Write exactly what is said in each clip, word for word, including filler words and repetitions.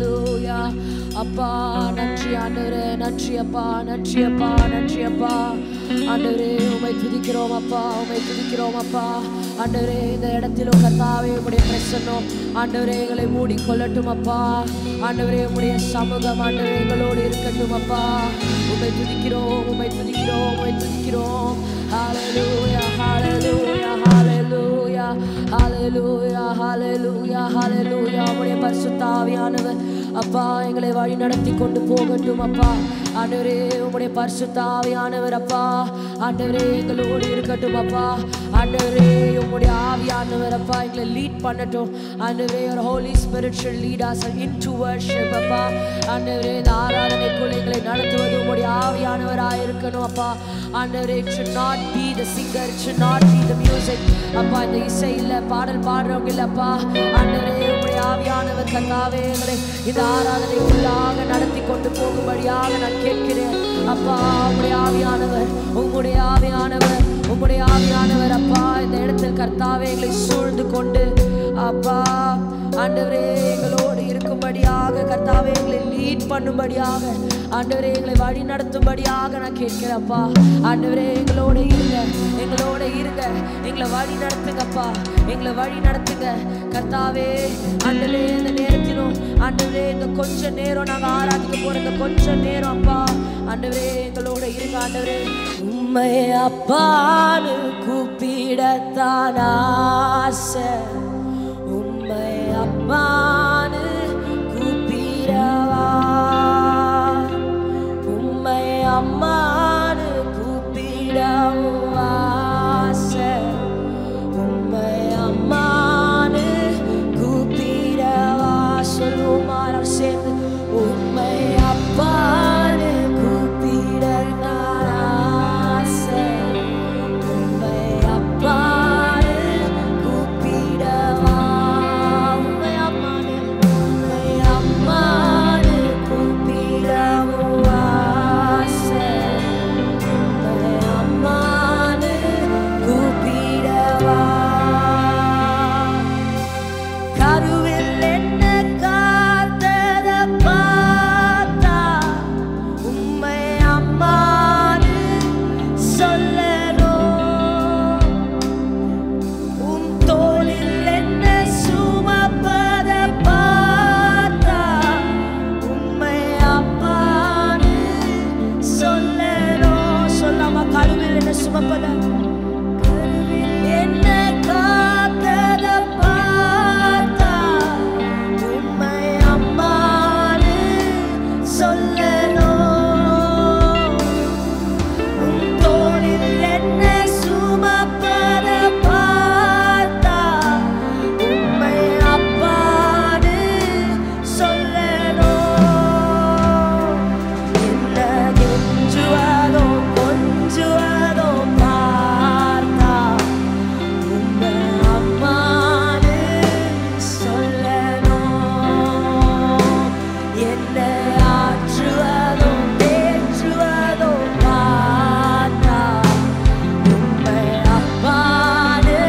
ஹalleluya. அப்பா நன்றி ஆண்டவரே, நன்றி அப்பா, நன்றி அப்பா, நன்றி அப்பா. ஆண்டவரே உம்மை துதிக்கிறோம் அப்பா, உம்மை துதிக்கிறோம் அப்பா. ஆண்டவரே இந்த இடத்திலும் கர்த்தாவே உம்முடைய பிரசன்னம் ஆண்டவரே எங்களை மூடிக்கொள்ளட்டும் அப்பா. ஆண்டவரே உம்முடைய சமூகம் ஆண்டவரே எங்களோடு இருக்கட்டும் அப்பா. உம்மை துதிக்கிறோம், உம்மை துதிக்கிறோம், உம்மை துதிக்கிறோம். ஹalleluya, ஹalleluya, ஹalleluya, ஹalleluya, ஹalleluya, ஹalleluya. உம்முடைய பரிசுத்த ஆவியானவர் அப்பா எங்களை வழி நடத்தி கொண்டு போகட்டும் அப்பா. ஆண்டவரே உம்முடைய பரிசுத்த ஆவியானவர் அப்பா ஆண்டவரே எங்களோடு இருக்கட்டும் அப்பா. ஆண்டவரே உம்முடைய ஆவியானவர் அப்பா எங்களை லீட் பண்ணட்டும். ஆண்டவரே your holy spirit should lead us into worship அப்பா. ஆண்டவரே இந்த ஆராதனைக்குள் எங்களை நடத்துவது உம்முடைய ஆவியானவராய் இருக்கணும் அப்பா. ஆண்டவரே it should not be the singer, it should not be the music அப்பா. இந்த இசை இல்ல, பாடல் பாடுறவங்க இல்லப்பா. ஆண்டவரே உம்முடைய ஆவியானவர் கர்த்தாவே எங்களை இந்த ஆராதனைக்குள்ளாக நடத்தி கொண்டு போகும்படியாக நான் கேட்கிறேன் அப்பா. உம்முடைய ஆவியானவர், உம்முடைய ஆவியானவர், உம்முடைய ஆவியானவர் அப்பா இந்த இடத்தில் கர்த்தாவே எங்களை சூழ்ந்து கொண்டு அப்பா ஆண்டவரே எங்களோடு இருக்கும்படியாக கர்த்தாவே எங்களை லீட் பண்ணும்படியாக ஆண்டவரே எங்களை வழி நடத்தும்படியாக நான் கேட்கிறேன்ப்பா. ஆண்டவரே எங்களோட இருங்க, எங்களோட இருங்க, எங்களை வழி நடத்துங்கப்பா, எங்களை வழி நடத்துங்க கர்த்தாவே. ஆண்டவரே இந்த நேரத்திலும் ஆண்டவரே இந்த கொஞ்ச நேரம் நாங்கள் ஆராதிக்க போற இந்த கொஞ்ச நேரம் அப்பா ஆண்டவரே எங்களோட இருங்க. ஆண்டவரே உம்மை அப்பான்னு கூப்பிடத்தான் ஆசை, உம்மை அப்பான்னு கூப்பிடவா, உம்மை அம்மான்னு கூப்பிடவும் ஆசை, உம்மை அம்மான்னு கூப்பிடவா. சொல்லுவோமா சேர்ந்து உம்மை அப்பான்னு கூப்பிட ஆசை, உம்மை அப்பான்னு கூப்பிடவா, உம்மை அம்மான்னு உம்மை அம்மான்னு கூப்பிடவும் ஆசை, உம்மை அம்மான்னு கூப்பிடவா. கருவில் என்ன காத்தத பார்த்தா உம்மை அம்மான்னு சொல்லணும், உன் தோளில் என்ன சுமப்பத பார்த்தா உம்மை அப்பான்னு சொல்லணும். சொல்லாம கருவில் என்ன சுமப்பத, கருவில் என்ன காத்தத பார்த்தா உம்மை அம்மான்னு சொல்லணும், உன் தோளில் என்ன சுமப்பத பார்த்தா உம்மை அப்பான்னு சொல்லணும். என்ன கெஞ்சுவதோ கொஞ்சுவதோ பார்த்தா உம்மை அம்மான்னு சொல்லணும். என்ன ஆற்றுவதோ தேற்றுவதோ பார்த்தா உம்மை அப்பான்னு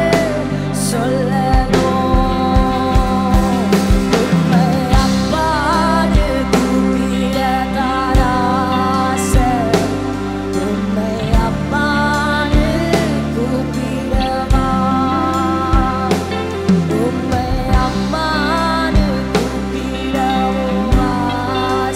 சொல்லணும். உம்மை அப்பான்னு கூப்பிடத்தான் ஆசை, உம்மை அப்பான்னு கூப்பிடவா, உம்மை அம்மான்னு கூப்பிடவும் ஆசை,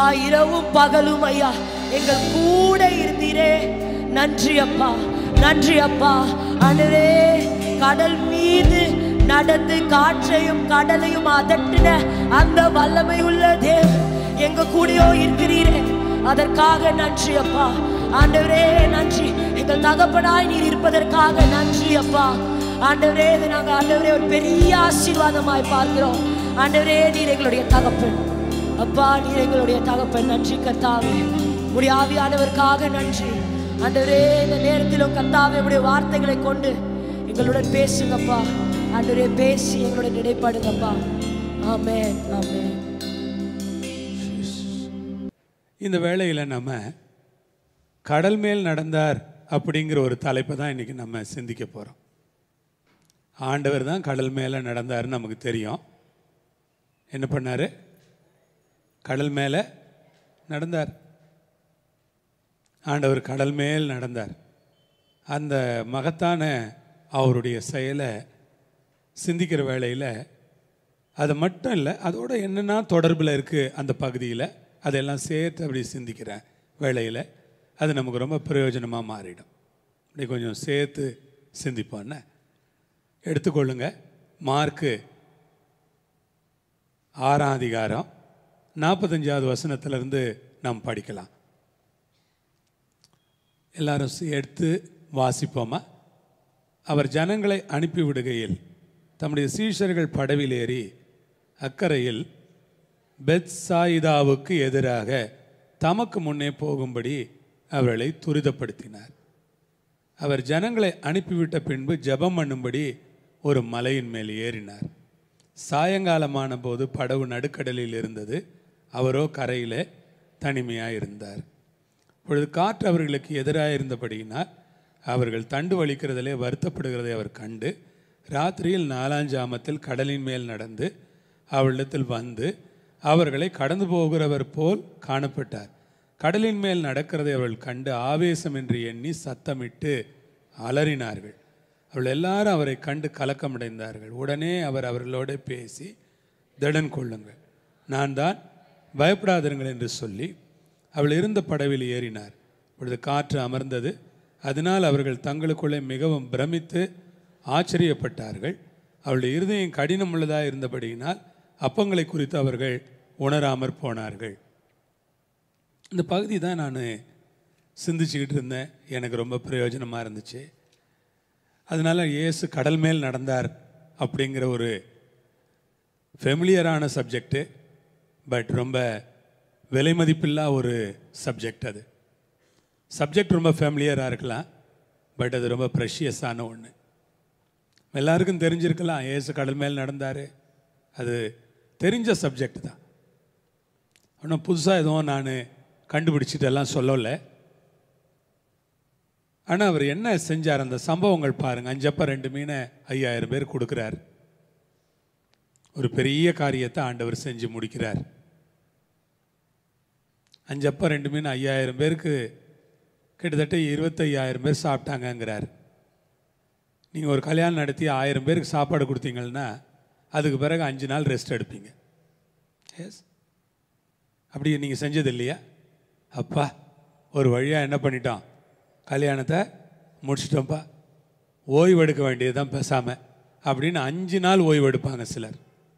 இரவும் பகலும் ஐயா எங்கள் கூட இருந்தீரே. நன்றி அப்பா, நன்றி அப்பா. ஆண்டவரே, கடல் மீது நடந்து காற்றையும் கடலையும் அதட்டின அந்த வல்லமை உள்ள தேவன் எங்க கூடயோ இருக்கிறீரே, அதற்காக நன்றி அப்பா. ஆண்டவரே நன்றி, எங்கள் தகப்பனாய் நீர் இருப்பதற்காக நன்றி அப்பா. ஆண்டவரே, நாங்கள் ஆண்டவரே ஒரு பெரிய ஆசீர்வாதமாய் பார்க்கிறோம். ஆண்டவரே, நீர் எங்களுடைய தகப்பன் அப்பா, நீர் எங்களுடைய தகப்பன். நன்றி கர்த்தாவே, உம்முடைய ஆவியானவருக்காக நன்றி. ஆண்டவரே, இந்த நேரத்திலும் கர்த்தாவே உம்முடைய வார்த்தைகளை கொண்டு எங்களுடன் பேசுங்கப்பா. ஆண்டவரே, பேசி எங்களுடன் இடைப்படுங்கப்பா. ஆமென், ஆமென். இந்த வேளையில் நம்ம கடல் மேல் நடந்தார் அப்படிங்கிற ஒரு தலைப்பை தான் இன்றைக்கி நம்ம சிந்திக்க போகிறோம். ஆண்டவர் தான் கடல் மேலே நடந்தார்னு நமக்கு தெரியும். என்ன பண்ணார்? கடல் மேலே நடந்தார். ஆண்டவர் கடல் மேல் நடந்தார். அந்த மகத்தான அவருடைய செயலை சிந்திக்கிற வேளையில் அது மட்டும் இல்லை, அதோட என்னென்னா தொடர்பில் இருக்குது அந்த பகுதியில், அதெல்லாம் சேர்த்து அப்படி சிந்திக்கிற வேளையில் அது நமக்கு ரொம்ப பிரயோஜனமாக மாறிடும். அப்படி கொஞ்சம் சேர்த்து சிந்திப்போன்னு எடுத்துக்கொள்ளுங்க. மார்க்கு ஆறாம் அதிகாரம் நாற்பத்தஞ்சாவது வசனத்திலிருந்து நாம் படிக்கலாம். எல்லாரும் எடுத்து வாசிப்போமா? அவர் ஜனங்களை அனுப்பிவிடுகையில் தம்முடைய சீஷர்கள் படவில் ஏறி அக்கரையில் பெத்சாயிதாவுக்கு எதிராக தமக்கு முன்னே போகும்படி அவர்களை துரிதப்படுத்தினார். அவர் ஜனங்களை அனுப்பிவிட்ட பின்பு ஜெபம் பண்ணும்படி ஒரு மலையின் மேல் ஏறினார். சாயங்காலமான போது படவு நடுக்கடலில் இருந்தது. அவரோ கரையில் தனிமையாக இருந்தார். பொழுது காற்று அவர்களுக்கு எதிராக இருந்தபடியினால் அவர்கள் தண்டு வலிக்கிறதிலே வருத்தப்படுகிறதை அவர் கண்டு ராத்திரியில் நாலாஞ்சாமத்தில் கடலின் மேல் நடந்து அவளிடத்தில் வந்து அவர்களை கடந்து போகிறவர் போல் காணப்பட்டார். கடலின் மேல் நடக்கிறதை அவர்கள் கண்டு ஆவேசம் என்று எண்ணி சத்தமிட்டு அலறினார்கள். அவர்கள் எல்லாரும் அவரை கண்டு கலக்கமடைந்தார்கள். உடனே அவர் அவர்களோடு பேசி, திடன் கொள்ளுங்கள், நான் தான், பயப்படாதிருங்கள் என்று சொல்லி அவள் இருந்த படவில் ஏறினார். இப்பொழுது காற்று அமர்ந்தது. அதனால் அவர்கள் தங்களுக்குள்ளே மிகவும் பிரமித்து ஆச்சரியப்பட்டார்கள். அவளுடைய இருதயம் கடினம் உள்ளதாக இருந்தபடியினால் அப்பங்களை குறித்து அவர்கள் உணராமற் போனார்கள். இந்த பகுதி தான் நான் சிந்திச்சுக்கிட்டு இருந்தேன். எனக்கு ரொம்ப பிரயோஜனமாக இருந்துச்சு. அதனால் இயேசு கடல் மேல் நடந்தார் அப்படிங்கிற ஒரு ஃபெமிலியரான சப்ஜெக்டு, பட் ரொம்ப விலை மதிப்பில்லா ஒரு சப்ஜெக்ட். அது சப்ஜெக்ட் ரொம்ப ஃபேமிலியராக இருக்கலாம், பட் அது ரொம்ப ப்ரெஷியஸான ஒன்று. எல்லாருக்கும் தெரிஞ்சிருக்கலாம் இயேசு கடல் மேல் நடந்தார், அது தெரிஞ்ச சப்ஜெக்ட் தான். ஆனால் புதுசாக எதுவும் நான் கண்டுபிடிச்சிட்டெல்லாம் சொல்லலை. ஆனால் அவர் என்ன செஞ்சார், அந்த சம்பவங்கள் பாருங்கள். அஞ்சப்ப ரெண்டு மீனை ஐயாயிரம் பேர் கொடுக்குறார். ஒரு பெரிய காரியத்தை ஆண்டவர் செஞ்சு முடிக்கிறார். அஞ்சப்ப ரெண்டு மீன் ஐயாயிரம் பேருக்கு கிட்டத்தட்ட இருபத்தையாயிரம் பேர் சாப்பிட்டாங்கங்கிறார். நீங்கள் ஒரு கல்யாணம் நடத்தி ஆயிரம் பேருக்கு சாப்பாடு கொடுத்தீங்கன்னா அதுக்கு பிறகு அஞ்சு நாள் ரெஸ்ட் எடுப்பீங்க. எஸ், அப்படி நீங்கள் செஞ்சது இல்லையா? அப்பா ஒரு வழியாக என்ன பண்ணிட்டோம், கல்யாணத்தை முடிச்சிட்டோம்ப்பா, ஓய்வு எடுக்க வேண்டியது தான் பேசாமல் அப்படின்னு அஞ்சு நாள் ஓய்வு எடுப்பாங்க சிலர்.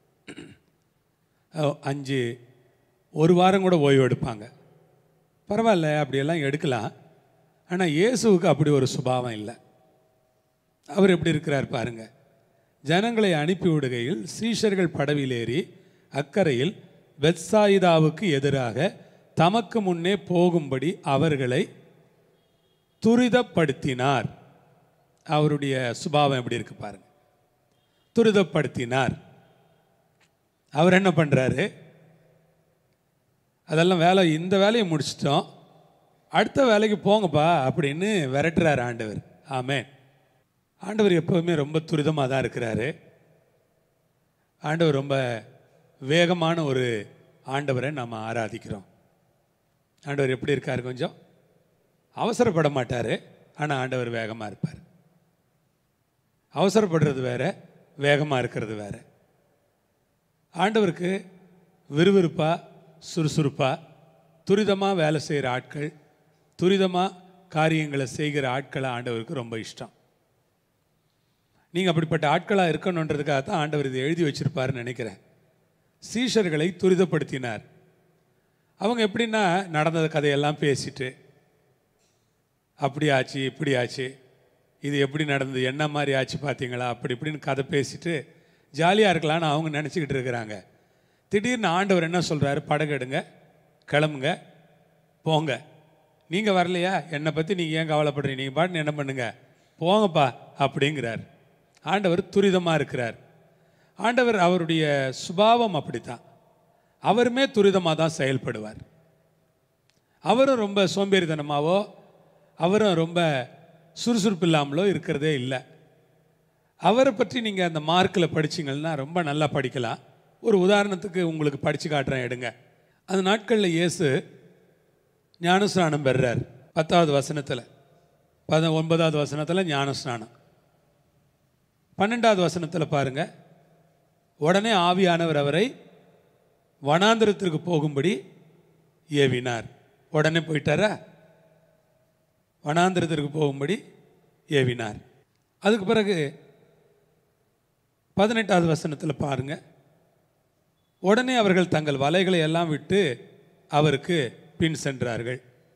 அஞ்சு ஒரு வாரம் கூட ஓய்வு எடுப்பாங்க. பரவாயில்ல, அப்படியெல்லாம் எடுக்கலாம். ஆனால் இயேசுவுக்கு அப்படி ஒரு சுபாவம் இல்லை. அவர் எப்படி இருக்கிறார் பாருங்க. ஜனங்களை அனுப்பி விடுகையில் சீஷர்கள் படவில் ஏறி அக்கரையில் பெத்சாயிதாவுக்கு எதிராக தமக்கு முன்னே போகும்படி அவர்களை துரிதப்படுத்தினார். அவருடைய சுபாவம் எப்படி இருக்கு பாருங்க. துரிதப்படுத்தினார். அவர் என்ன பண்ணுறாரு, அதெல்லாம் வேலை, இந்த வேலையை முடிச்சிட்டோம், அடுத்த வேலைக்கு போங்கப்பா அப்படின்னு விரட்டுறார் ஆண்டவர். ஆமென். ஆண்டவர் எப்போவுமே ரொம்ப துரிதமாக தான் இருக்கிறாரு. ஆண்டவர் ரொம்ப வேகமான ஒரு ஆண்டவரை நம்ம ஆராதிக்கிறோம். ஆண்டவர் எப்படி இருக்கார், கொஞ்சம் அவசரப்பட மாட்டார், ஆனால் ஆண்டவர் வேகமாக இருப்பார். அவசரப்படுறது வேற, வேகமாக இருக்கிறது வேற. ஆண்டவருக்கு விறுவிறுப்பாக சுறுசுறுப்பாக துரிதமாக வேலை செய்கிற ஆட்கள், துரிதமாக காரியங்களை செய்கிற ஆட்களை ஆண்டவருக்கு ரொம்ப இஷ்டம். நீங்கள் அப்படிப்பட்ட ஆட்களாக இருக்கணுன்றதுக்காக தான் ஆண்டவர் இதை எழுதி வச்சிருப்பாருன்னு நினைக்கிறேன். சீஷர்களை துரிதப்படுத்தினார். அவங்க எப்படின்னா நடந்த கதையெல்லாம் பேசிட்டு, அப்படி ஆச்சு இப்படி ஆச்சு, இது எப்படி நடந்தது, என்ன மாதிரி ஆச்சு பார்த்தீங்களா, அப்படி இப்படின்னு கதை பேசிட்டு ஜாலியாக இருக்கலான்னு அவங்க நினச்சிக்கிட்டு இருக்கிறாங்க. திடீர்னு ஆண்டவர் என்ன சொல்கிறாரு, படகெடுங்க, கிளம்புங்க, போங்க. நீங்கள் வரலையா, என்னை பற்றி நீங்கள் ஏன் கவலைப்படுறீங்க, நீங்கள் பாட்டு என்ன பண்ணுங்க, போங்கப்பா அப்படிங்கிறார். ஆண்டவர் துரிதமாக இருக்கிறார். ஆண்டவர் அவருடைய சுபாவம் அப்படித்தான். அவருமே துரிதமாக தான் செயல்படுவார். அவரும் ரொம்ப சோம்பேறித்தனமாவோ அவரும் ரொம்ப சுறுசுறுப்பு இல்லாமலோ இருக்கிறதே இல்லை. அவரை பற்றி நீங்கள் அந்த மார்க்கில் படிச்சிங்கன்னா ரொம்ப நல்லா படிக்கலாம். ஒரு உதாரணத்துக்கு உங்களுக்கு படித்து காட்டுறேன், எடுங்க. அந்த நாட்களில் இயேசு ஞானஸ்நானம் பெறுறார். பத்தாவது வசனத்தில், பத ஒன்பதாவது வசனத்தில் ஞானஸ்நானம். பன்னெண்டாவது வசனத்தில் பாருங்கள், உடனே ஆவியானவர் அவரை வனாந்திரத்திற்கு போகும்படி ஏவினார். உடனே போயிட்டாரா? வனாந்திரத்திற்கு போகும்படி ஏவினார். அதுக்கு பிறகு பதினெட்டாவது வசனத்தில் பாருங்க, உடனே அவர்கள் தங்கள் வலைகளை எல்லாம் விட்டு அவருக்கு பின் சென்றார்கள்.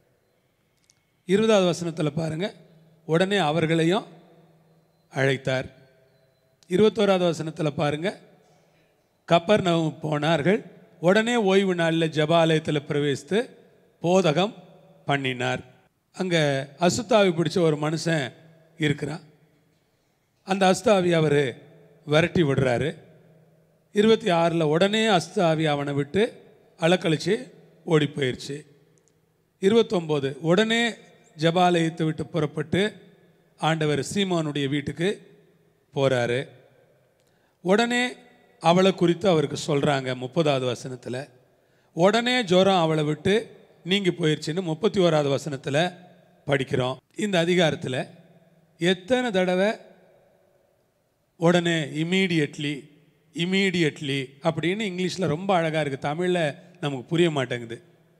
இருபதாவது வசனத்தில் பாருங்க, உடனே அவர்களையும் அழைத்தார். இருபத்தோராவது வசனத்தில் பாருங்க, கப்பர்நகூம் போனார்கள். உடனே ஓய்வு நாளில் ஜெபாலயத்தில் பிரவேசித்து போதகம் பண்ணினார். அங்கே அசுத்தாவி பிடிச்ச ஒரு மனுஷன் இருக்கிறான். அந்த அசுத்தாவி அவர் விரட்டி விடுறாரு. இருபத்தி ஆறில் உடனே அசுத்தாவி அவனை விட்டு அலக்கழிச்சு ஓடி போயிடுச்சு. இருபத்தொம்போது, உடனே ஜெபாலயத்தை விட்டு புறப்பட்டு ஆண்டவர் சீமோனுடைய வீட்டுக்கு போகிறாரு. உடனே அவளை குறித்து அவருக்கு சொல்கிறாங்க. முப்பதாவது வசனத்தில் உடனே ஜோரம் அவளை விட்டு நீங்கி போயிடுச்சுன்னு முப்பத்தி ஓராவது வசனத்தில் படிக்கிறோம். இந்த அதிகாரத்தில் எத்தனை தடவை உடனே, இமீடியட்லி, இமீடியட்லி அப்படின்னு இங்கிலீஷில் ரொம்ப அழகாக இருக்குது, தமிழில் நமக்கு புரிய மாட்டேங்குது.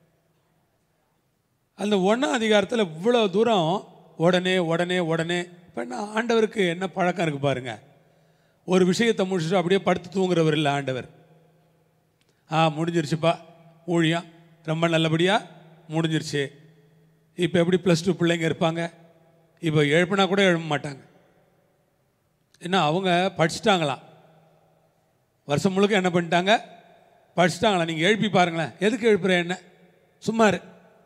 அந்த ஒன்றாம் அதிகாரத்தில் இவ்வளோ தூரம் உடனே உடனே உடனே. இப்போ நான் ஆண்டவருக்கு என்ன பழக்கம் இருக்குது பாருங்கள், ஒரு விஷயத்தை முடிச்சுட்டு அப்படியே படுத்து தூங்குறவர் இல்லை ஆண்டவர். ஆ முடிஞ்சிருச்சுப்பா ஊழியம், ரொம்ப நல்லபடியாக முடிஞ்சிருச்சு. இப்போ எப்படி ப்ளஸ் டூ பிள்ளைங்க இருப்பாங்க, இப்போ எழுப்பினா கூட எழுப்ப மாட்டாங்க. ஏன்னா அவங்க படிச்சுட்டாங்களாம், வருஷம் முழுக்க என்ன பண்ணிட்டாங்க, படிச்சுட்டாங்களா. நீங்கள் எழுப்பி பாருங்களேன், எதுக்கு எழுப்புற என்ன, சும்மாரு.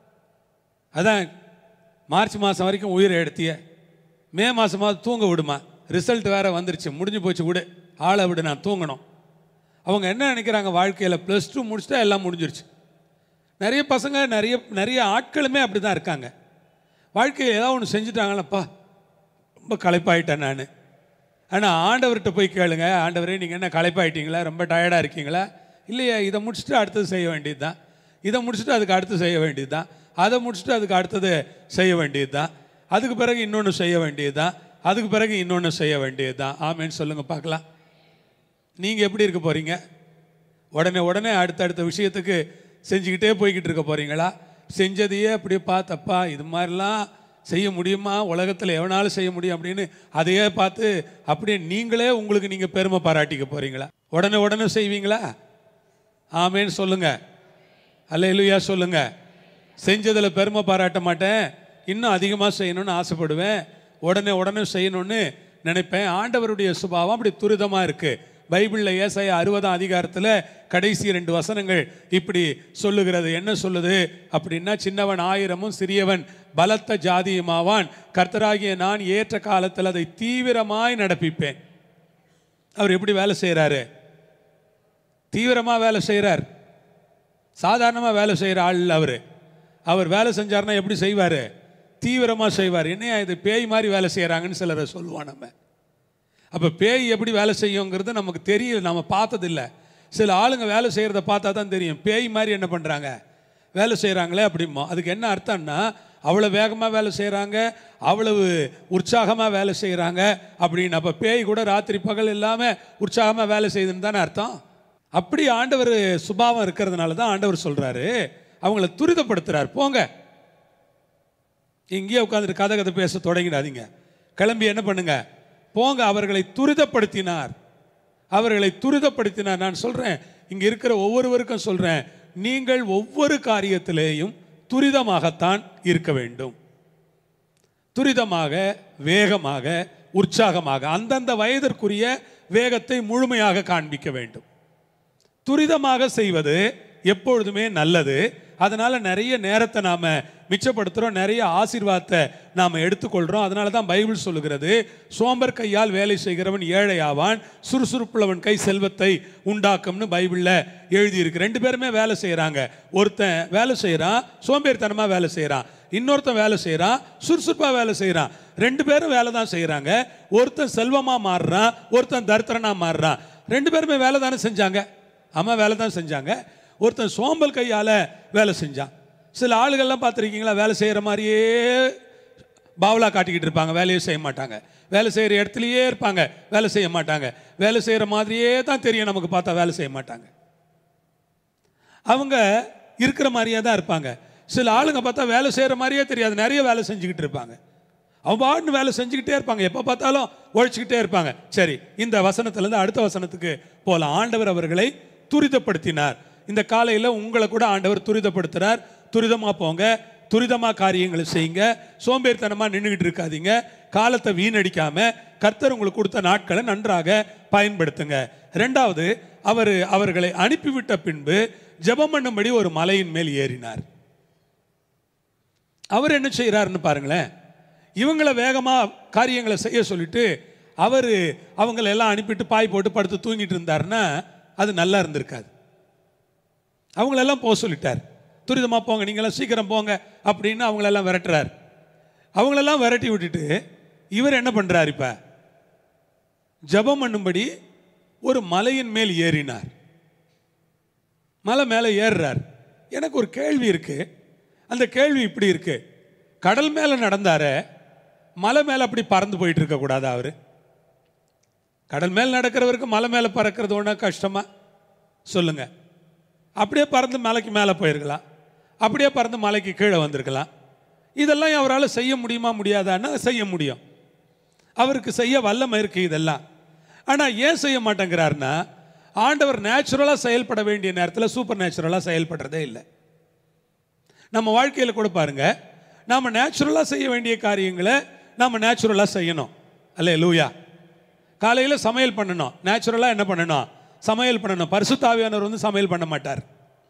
அதான் மார்ச் மாதம் வரைக்கும் உயிரை எடுத்திய, மே மாதமாவது தூங்க விடுமா, ரிசல்ட் வேறு வந்துருச்சு, முடிஞ்சு போச்சு, விடு ஆளை விடு, நான் தூங்கணும். அவங்க என்ன நினைக்கிறாங்க வாழ்க்கையில், ப்ளஸ் டூ முடிச்சுட்டா எல்லாம் முடிஞ்சிருச்சு. நிறைய பசங்க, நிறைய நிறைய ஆட்களுமே அப்படி தான் இருக்காங்க. வாழ்க்கையில் ஏதாவது ஒன்று செஞ்சுட்டாங்களப்பா, ரொம்ப களைப்பாயிட்டேன் நான். ஆனால் ஆண்டவர்கிட்ட போய் கேளுங்க, ஆண்டவரே நீங்கள் என்ன களைப்பாயிட்டீங்களா, ரொம்ப டயர்டாக இருக்கீங்களா? இல்லையா, இதை முடிச்சுட்டு அடுத்தது செய்ய வேண்டியது தான், இதை முடிச்சுட்டு அதுக்கு அடுத்து செய்ய வேண்டியது தான், அதை முடிச்சுட்டு அதுக்கு அடுத்தது செய்ய வேண்டியது தான், அதுக்கு பிறகு இன்னொன்று செய்ய வேண்டியது தான், அதுக்கு பிறகு இன்னொன்று செய்ய வேண்டியது தான். ஆமேன்னு சொல்லுங்கள் பார்க்கலாம். நீங்கள் எப்படி இருக்க போகிறீங்க? உடனே உடனே அடுத்தடுத்த விஷயத்துக்கு செஞ்சுக்கிட்டே போய்கிட்டு இருக்க போகிறீங்களா? செஞ்சதையே அப்படியே பார்த்தப்பா இது மாதிரிலாம் செய்ய முடியுமா, உலகத்தில் எவனாலும் செய்ய முடியும் அப்படின்னு அதையே பார்த்து அப்படியே நீங்களே உங்களுக்கு நீங்கள் பெருமை பாராட்டிக்க போகிறீங்களா? உடனே உடனே செய்வீங்களா? ஆமேன்னு சொல்லுங்கள், அல்லேலூயா சொல்லுங்கள். செஞ்சதில் பெருமை பாராட்ட மாட்டேன், இன்னும் அதிகமாக செய்யணும்னு ஆசைப்படுவேன், உடனே உடனே செய்யணும்னு நினைப்பேன். ஆண்டவருடைய சுபாவம் அப்படி துரிதமாக இருக்குது. பைபிளில் ஏசாயா அறுபதாம் அதிகாரத்தில் கடைசி ரெண்டு வசனங்கள் இப்படி சொல்லுகிறது. என்ன சொல்லுது அப்படின்னா, சின்னவன் ஆயிரமும் சிறியவன் பலத்த ஜாதியுமாவான், கர்த்தராகிய நான் ஏற்ற காலத்தில் அதை தீவிரமாய் நடப்பிப்பேன். அவர் எப்படி வேலை செய்கிறாரு? தீவிரமாக வேலை செய்கிறார். சாதாரணமாக வேலை செய்கிற ஆள் இல்லை அவர். அவர் வேலை செஞ்சார்னா எப்படி செய்வார்? தீவிரமாக செய்வார். என்னையா இது பேய் மாதிரி வேலை செய்கிறாங்கன்னு சிலரை சொல்லுவான் நம்ம. அப்போ பேய் எப்படி வேலை செய்யுங்கிறது நமக்கு தெரியல, நம்ம பார்த்ததில்லை. சில ஆளுங்க வேலை செய்கிறத பார்த்தா தான் தெரியும், பேய் மாதிரி என்ன பண்ணுறாங்க, வேலை செய்கிறாங்களே அப்படிமோ. அதுக்கு என்ன அர்த்தம்னா, அவ்வளோ வேகமாக வேலை செய்கிறாங்க, அவ்வளவு உற்சாகமாக வேலை செய்கிறாங்க அப்படின்னு. அப்போ பேய் கூட ராத்திரி பகல் இல்லாமல் உற்சாகமாக வேலை செய்யுதுன்னு தானே அர்த்தம். அப்படி ஆண்டவர் சுபாவம் இருக்கிறதுனால தான் ஆண்டவர் சொல்கிறாரு, அவங்கள துரிதப்படுத்துறார். போங்க, இங்கேயே உட்காந்துட்டு கதை கதை பேச தொடங்கிடாதீங்க, கிளம்பி என்ன பண்ணுங்க, போங்க. அவர்களை துரிதப்படுத்தினார், அவர்களை துரிதப்படுத்தினார். நான் சொல்றேன், இங்க இருக்கிற ஒவ்வொருவருக்கும் சொல்றேன், நீங்கள் ஒவ்வொரு காரியத்திலேயும் துரிதமாகத்தான் இருக்க வேண்டும். துரிதமாக, வேகமாக, உற்சாகமாக, அந்தந்த வயதிற்குரிய வேகத்தை முழுமையாக காண்பிக்க வேண்டும். துரிதமாக செய்வது எப்பொழுதுமே நல்லது. அதனால நிறைய நேரத்தை நாம மிச்சப்படுத்துறோம், நிறைய ஆசீர்வாதத்தை நாம எடுத்துக்கொள்றோம். அதனால தான் பைபிள் சொல்லுகிறது, சோம்பர் கையால் வேலை செய்கிறவன் ஏழை ஆவான், சுறுசுறுப்புள்ளவன் கை செல்வத்தை உண்டாக்கும்னு பைபிள்ல எழுதி இருக்கு. ரெண்டு பேருமே வேலை செய்யறாங்க. ஒருத்தன் வேலை செய்யறான், சோம்பேறித்தனமா வேலை செய்யறான். இன்னொருத்தன் வேலை செய்யறான், சுறுசுறுப்பா வேலை செய்யறான். ரெண்டு பேரும் வேலை தான் செய்யறாங்க. ஒருத்தன் செல்வமா மாறுறான், ஒருத்தன் தரித்திரனா மாறுறான். ரெண்டு பேருமே வேலை தானே செஞ்சாங்க. அம்மா வேலை தான் செஞ்சாங்க. ஒருத்தன் சோம்பல் கையால் வேலை செஞ்சான். சில ஆளுகள்லாம் பார்த்துருக்கீங்களா, வேலை செய்கிற மாதிரியே பாவலா காட்டிக்கிட்டு இருப்பாங்க, வேலையே செய்ய மாட்டாங்க. வேலை செய்கிற இடத்துலையே இருப்பாங்க, வேலை செய்ய மாட்டாங்க. வேலை செய்கிற மாதிரியே தான் தெரியும் நமக்கு, பார்த்தா வேலை செய்ய மாட்டாங்க. அவங்க இருக்கிற மாதிரியே தான் இருப்பாங்க. சில ஆளுங்க பார்த்தா வேலை செய்கிற மாதிரியே தெரியாது, நிறைய வேலை செஞ்சுக்கிட்டு இருப்பாங்க. அவங்க பாட்டு வேலை செஞ்சுக்கிட்டே இருப்பாங்க, எப்போ பார்த்தாலும் உழைச்சிக்கிட்டே இருப்பாங்க. சரி, இந்த வசனத்திலேருந்து அடுத்த வசனத்துக்கு போகலாம். ஆண்டவர் அவர்களை துரிதப்படுத்தினார். இந்த காலையில் உங்களை கூட ஆண்டவர் துரிதப்படுத்துகிறார். துரிதமாக போங்க, துரிதமாக காரியங்களை செய்யுங்க, சோம்பேறித்தனமாக நின்றுக்கிட்டு இருக்காதீங்க, காலத்தை வீணடிக்காம கர்த்தர் உங்களுக்கு கொடுத்த நாட்களை நன்றாக பயன்படுத்துங்க. ரெண்டாவது, அவர் அவர்களை அனுப்பிவிட்ட பின்பு ஜெபம் பண்ணும்படி ஒரு மலையின் மேல் ஏறினார். அவர் என்ன செய்கிறாருன்னு பாருங்களேன். இவங்களை வேகமாக காரியங்களை செய்ய சொல்லிட்டு அவர் அவங்களெல்லாம் அனுப்பிட்டு பாய் போட்டு படுத்து தூங்கிட்டு இருந்தாருன்னா அது நல்லா இருந்திருக்காது. அவங்களெல்லாம் போக சொல்லிட்டார், துரிதமாக போங்க, நீங்களாம் சீக்கிரம் போங்க அப்படின்னு அவங்களெல்லாம் விரட்டுறார். அவங்களெல்லாம் விரட்டி விட்டுட்டு இவர் என்ன பண்ணுறார், இப்போ ஜெபம் பண்ணும்படி ஒரு மலையின் மேல் ஏறினார். மலை மேலே ஏறுறார். எனக்கு ஒரு கேள்வி இருக்கு. அந்த கேள்வி இப்படி இருக்கு, கடல் மேலே நடந்தார மலை மேலே அப்படி பறந்து போயிட்டு இருக்கக்கூடாது? அவர் கடல் மேல் நடக்கிறவருக்கு மலை மேலே பறக்கிறது ஒன்றா கஷ்டமா சொல்லுங்க? அப்படியே பறந்து மலைக்கு மேலே போயிருக்கலாம், அப்படியே பறந்து மலைக்கு கீழே வந்திருக்கலாம். இதெல்லாம் அவரால் செய்ய முடியுமா முடியாதான்னா செய்ய முடியும், அவருக்கு செய்ய வல்லமை இருக்கு இதெல்லாம். ஆனால் ஏன் செய்ய மாட்டேங்கிறாருன்னா, ஆண்டவர் நேச்சுரலாக செயல்பட வேண்டிய நேரத்தில் சூப்பர் நேச்சுரலாக செயல்படுறதே இல்லை. நம்ம வாழ்க்கையில் கூட பாருங்க, நாம் நேச்சுரலாக செய்ய வேண்டிய காரியங்களை நாம் நேச்சுரலாக செய்யணும். அல்லேலூயா. காலையில் சமையல் பண்ணணும், நேச்சுரலாக என்ன பண்ணணும், சமையல் பண்ணணும். பரிசுத்த ஆவியானவர் வந்து சமையல் பண்ண மாட்டார்.